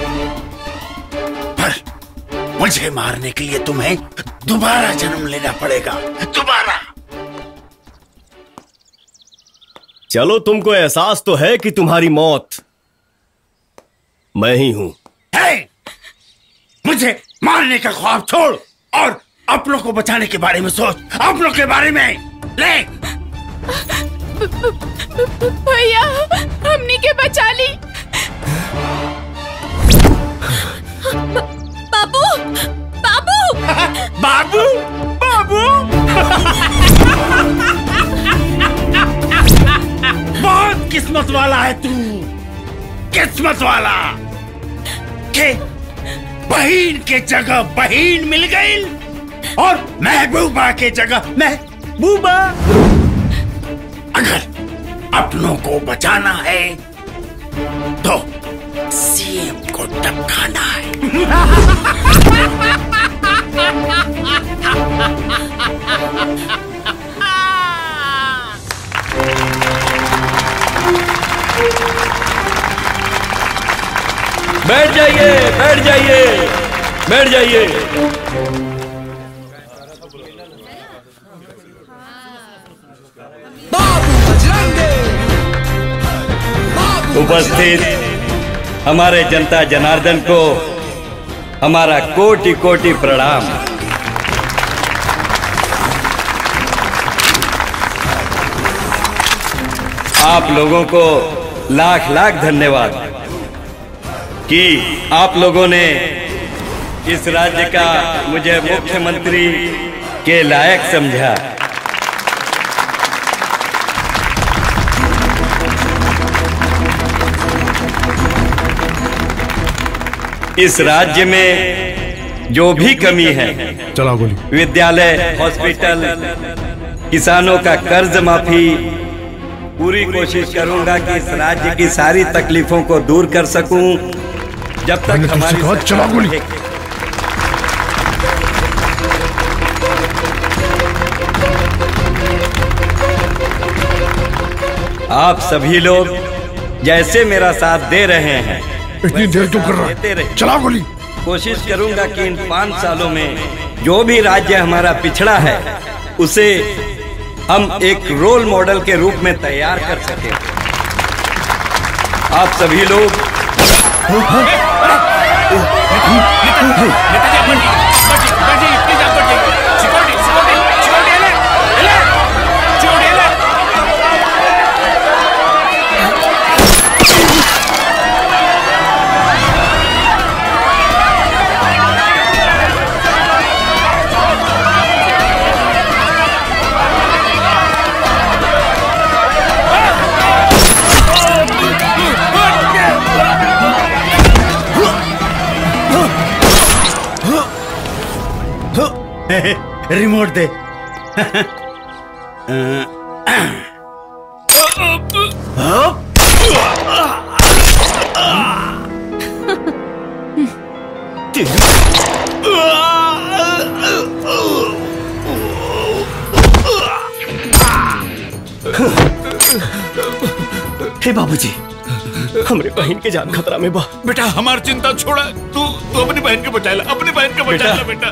पर मुझे मारने के लिए तुम्हें दोबारा जन्म लेना पड़ेगा, दोबारा। चलो, तुमको एहसास तो है कि तुम्हारी मौत मैं ही हूं। है, मुझे मारने का ख्वाब छोड़ और अपनों को बचाने के बारे में सोच, अपनों के बारे में। ले भैया, हमने के बचा ली। बाबू, बाबू, बाबू, बाबू। बहुत किस्मत वाला है तू, किस्मत वाला के बहन के जगह बहन मिल गई और महबूबा के जगह महबूबा। अगर अपनों को बचाना है तो सीएम को टपकाना है। बैठ जाइए, बैठ जाइए, बैठ जाइए। उपस्थित हमारे जनता जनार्दन को हमारा कोटि कोटि प्रणाम। आप लोगों को लाख लाख धन्यवाद कि आप लोगों ने इस राज्य का मुझे मुख्यमंत्री के लायक समझा। इस राज्य में जो भी कमी है, चला गोली, विद्यालय, हॉस्पिटल, किसानों का कर्ज माफी, पूरी कोशिश करूंगा कि इस राज्य की सारी तकलीफों को दूर कर सकूं। जब तक हमारी चला गोली। आप सभी लोग जैसे मेरा साथ दे रहे हैं, इतनी देर क्यों कर रहा है? चला गोली। कोशिश करूंगा कि इन पांच सालों में जो भी राज्य हमारा पिछड़ा है उसे हम एक रोल मॉडल के रूप में तैयार कर सकें। आप सभी लोग रिमोट दे। हे बाबूजी, हमरे बहन के जान खतरा में बा। बेटा हमार चिंता छोड़ा, तू तू अपनी बहन के बचाएला, अपनी बहन के बचाएला बेटा।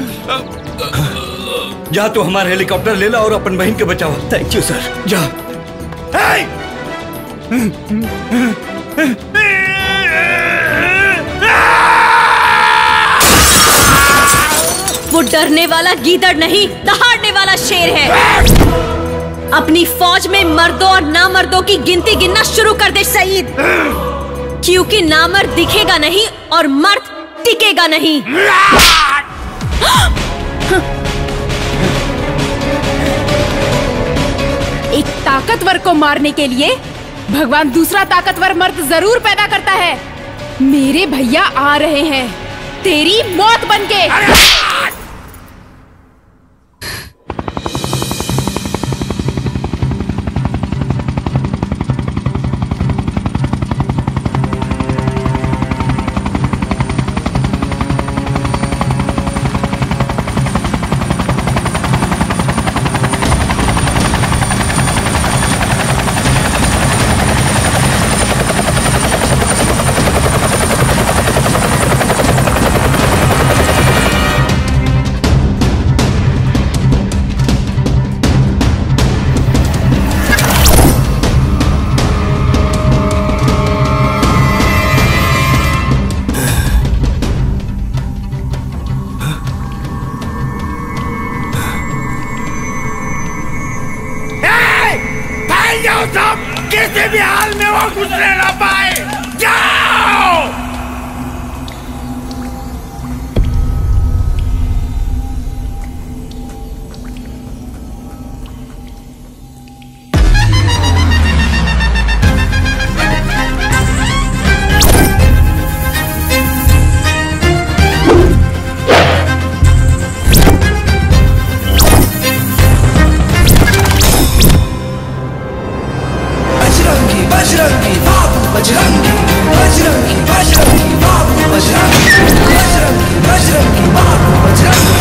जा तू हमारा हेलीकॉप्टर ले ला और अपन बहन के बचाओ। Thank you sir. जा। वो डरने वाला गीदड़ नहीं, दहाड़ने वाला शेर है। अपनी फौज में मर्दों और नामर्दों की गिनती गिनना शुरू कर दे सईद, क्योंकि नामर्द दिखेगा नहीं और मर्द टिकेगा नहीं। एक ताकतवर को मारने के लिए भगवान दूसरा ताकतवर मर्द जरूर पैदा करता है। मेरे भैया आ रहे हैं तेरी मौत बनके। किसी भी हाल में वो गुजरे ना पाए। जाओ। बजरंगी बाबू बजरंगी बजरंगी बजरंगी बाबू बजरंगी बजरंगी बजरंगी बाबू बजरंगी।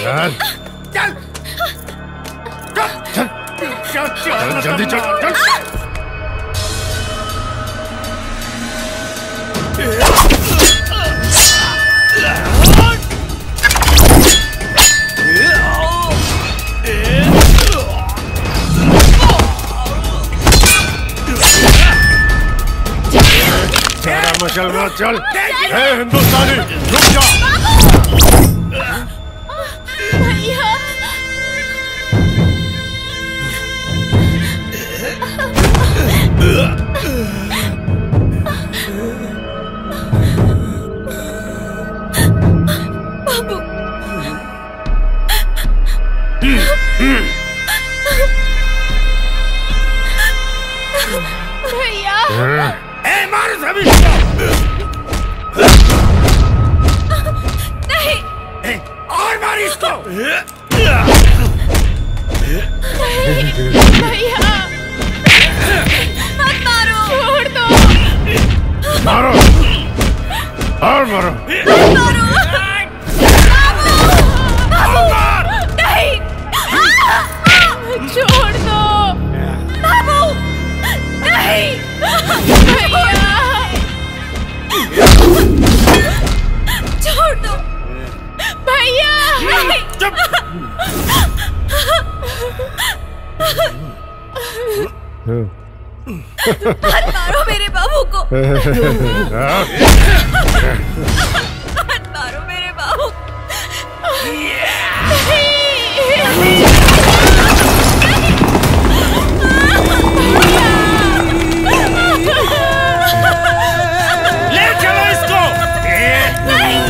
चल चल चल चल चल जल्दी चल चल सारा मचल रहा चल ए हिंदुस्तानी रुक जा भैया बाबू भैया ए मार सभी नहीं ए, और मार इसको नहीं भैया मत मारो छोड़ दो मारो और मारो मत मारो बाबू बाबू नहीं छोड़ दो बाबू नहीं भैया छोड़ दो भैया चुप मत मारो मेरे बाबू को मत मारो मेरे बाबू ले चलो इसको नहीं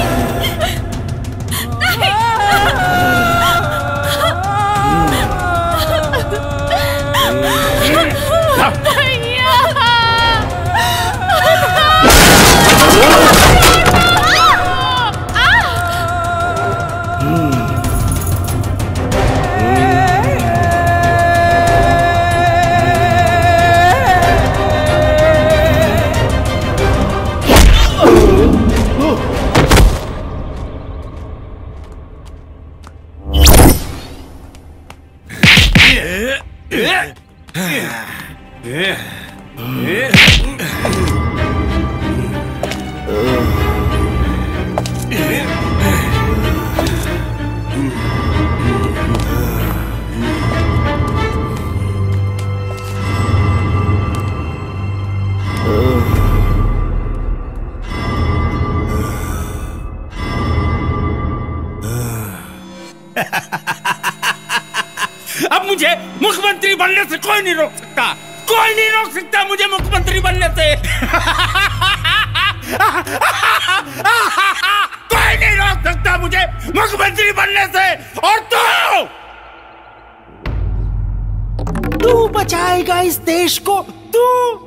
अब मुझे मुख्यमंत्री बनने से कोई नहीं रोक सकता, कोई नहीं रोक सकता मुझे मुख्यमंत्री बनने से। कोई नहीं रोक सकता मुझे मुख्यमंत्री बनने से। और तू तू बचाएगा इस देश को, तू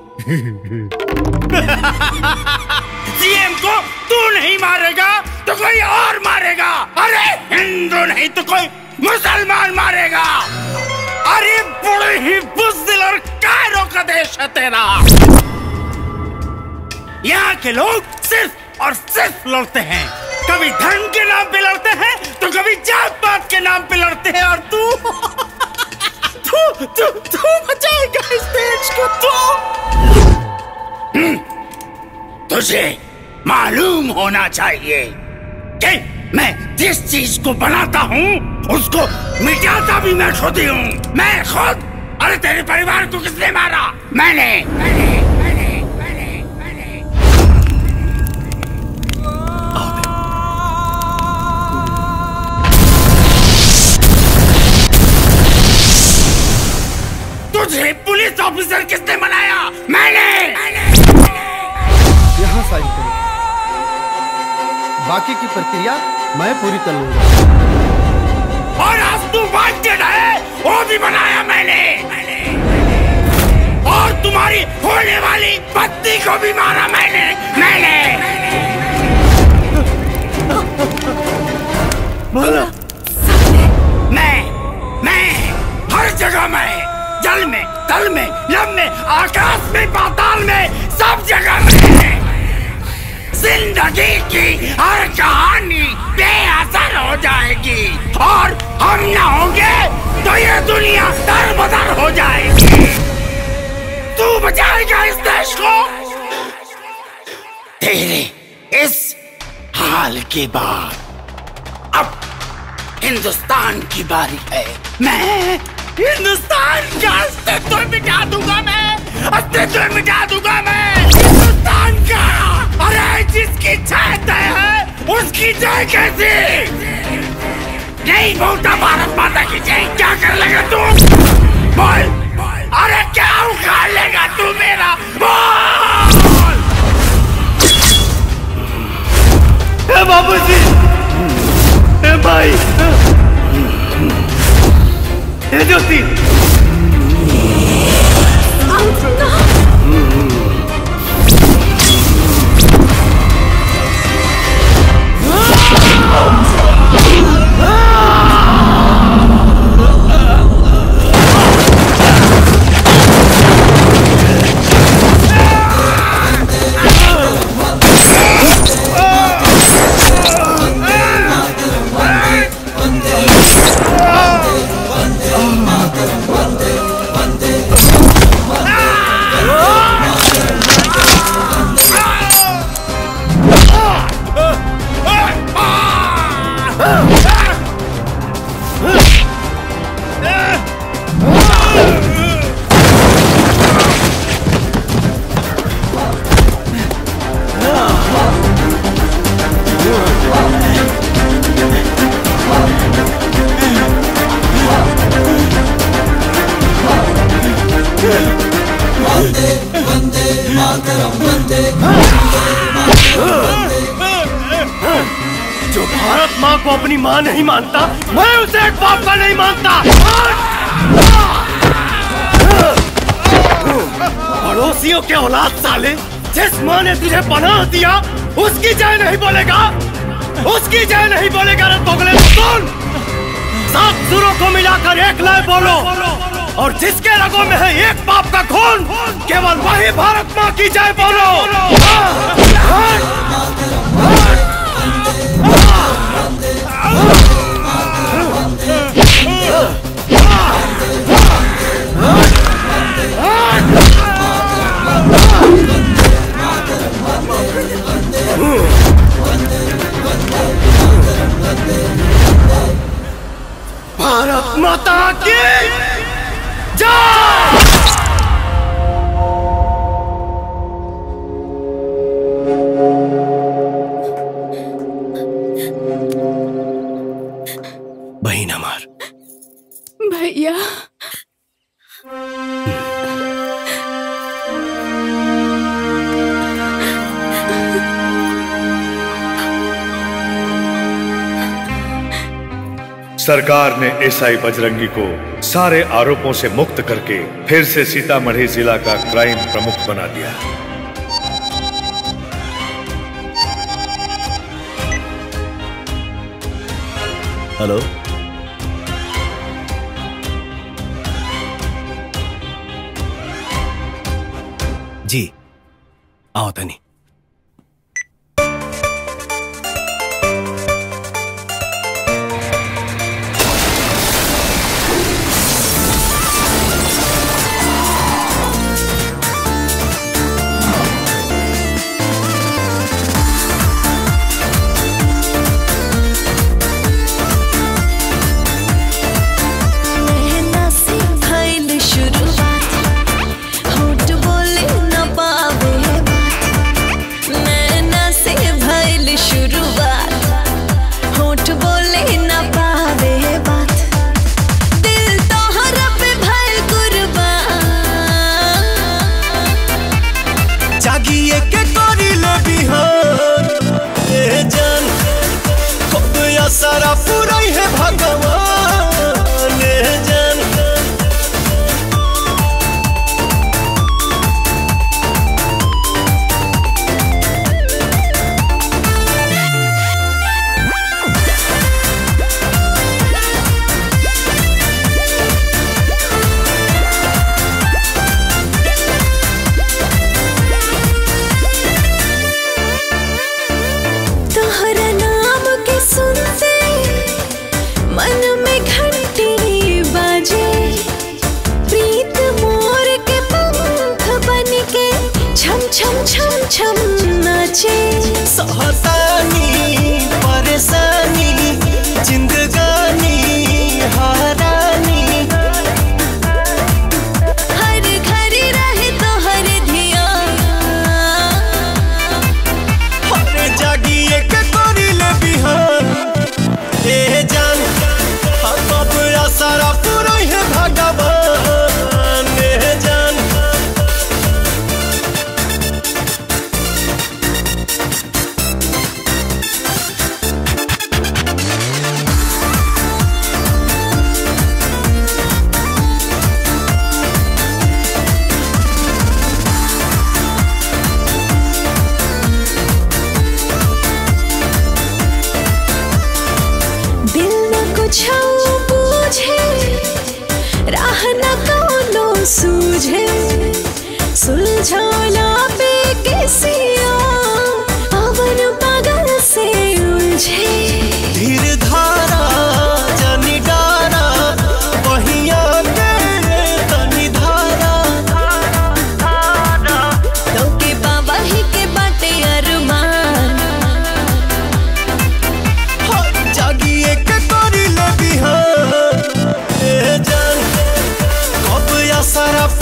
सीएम को तू नहीं मारेगा तो कोई और मारेगा। अरे हिंदू नहीं तो कोई मुसलमान मारेगा। अरे बड़े ही बुज़दिल और कायरों का देश है तेरा। यहाँ के लोग सिर्फ और सिर्फ लड़ते हैं, कभी धर्म के नाम पे लड़ते हैं तो कभी जात पात के नाम पे लड़ते हैं। और तू तू तू तू बचाएगा इस देश को। तू तुझे मालूम होना चाहिए कि मैं जिस चीज को बनाता हूँ उसको मिटाता भी मैं खुद ही हूँ। मैं खुद। अरे तेरे परिवार को किसने मारा? मैंने मैंने मैंने मैंने मैंने तुझे पुलिस ऑफिसर किसने बनाया? मैंने, मैंने, मैंने। यहाँ साइन करो, बाकी की प्रक्रिया मैं पूरी कर लूंगा। और आज तू वांटेड है, वो भी बनाया मैंने, मैंने। और तुम्हारी होने वाली पत्नी को भी मारा मैंने, मैंने, मैंने। मैं मैं हर जगह में, जल में, तल में, लब में, आकाश में, पाताल में, सब जगह में। जिंदगी की हर कहानी बेअसर हो जाएगी और हो जाएगी। तू बचाएगा इस देश को। तेरे इस हाल के बाद अब हिंदुस्तान की बारी है। मैं हिंदुस्तान का अस्तित्व मिटा दूंगा, मैं अस्तित्व मिटा दूंगा मैं हिंदुस्तान का। अरे जिसकी जय तय है उसकी जय कैसी नहीं बोलता? भारत माता की जय। क्या कर लेगा तू? बोल। अरे क्या उखाड़ लेगा तू मेरा? बोल। ए बाबूजी, ए भाई, ए ज्योति, जो भारत माँ को अपनी माँ नहीं मानता, मैं उसे एक बाप का नहीं मानता। पड़ोसियों के औलाद साले, जिस माँ ने तुझे पनाह दिया उसकी जय नहीं बोलेगा, उसकी जय नहीं बोलेगा। रे दोगले सुन, सात सुरों को मिलाकर एक लय बोलो, और जिसके रगों में है एक बाप का खून, केवल वही भारत माँ की जय बोलो। भारत माता की जय। बहिन हमार। भैया, सरकार ने एसआई बजरंगी को सारे आरोपों से मुक्त करके फिर से सीतामढ़ी जिला का क्राइम प्रमुख बना दिया। हेलो, जी आओ तनी। सारा पूरा ही है भगवान जान। तोहरा नाम के सुनते मन कुछ बूझे राह न कोनो सूझे सुलझाना पे किसिया पवन पागल से उलझे धीर धारा जनी डारा वहिया के तनी धारा तो के बाबा ही के बाटे अरमान जागिए के करी ले बिहान ए जान कब या सारा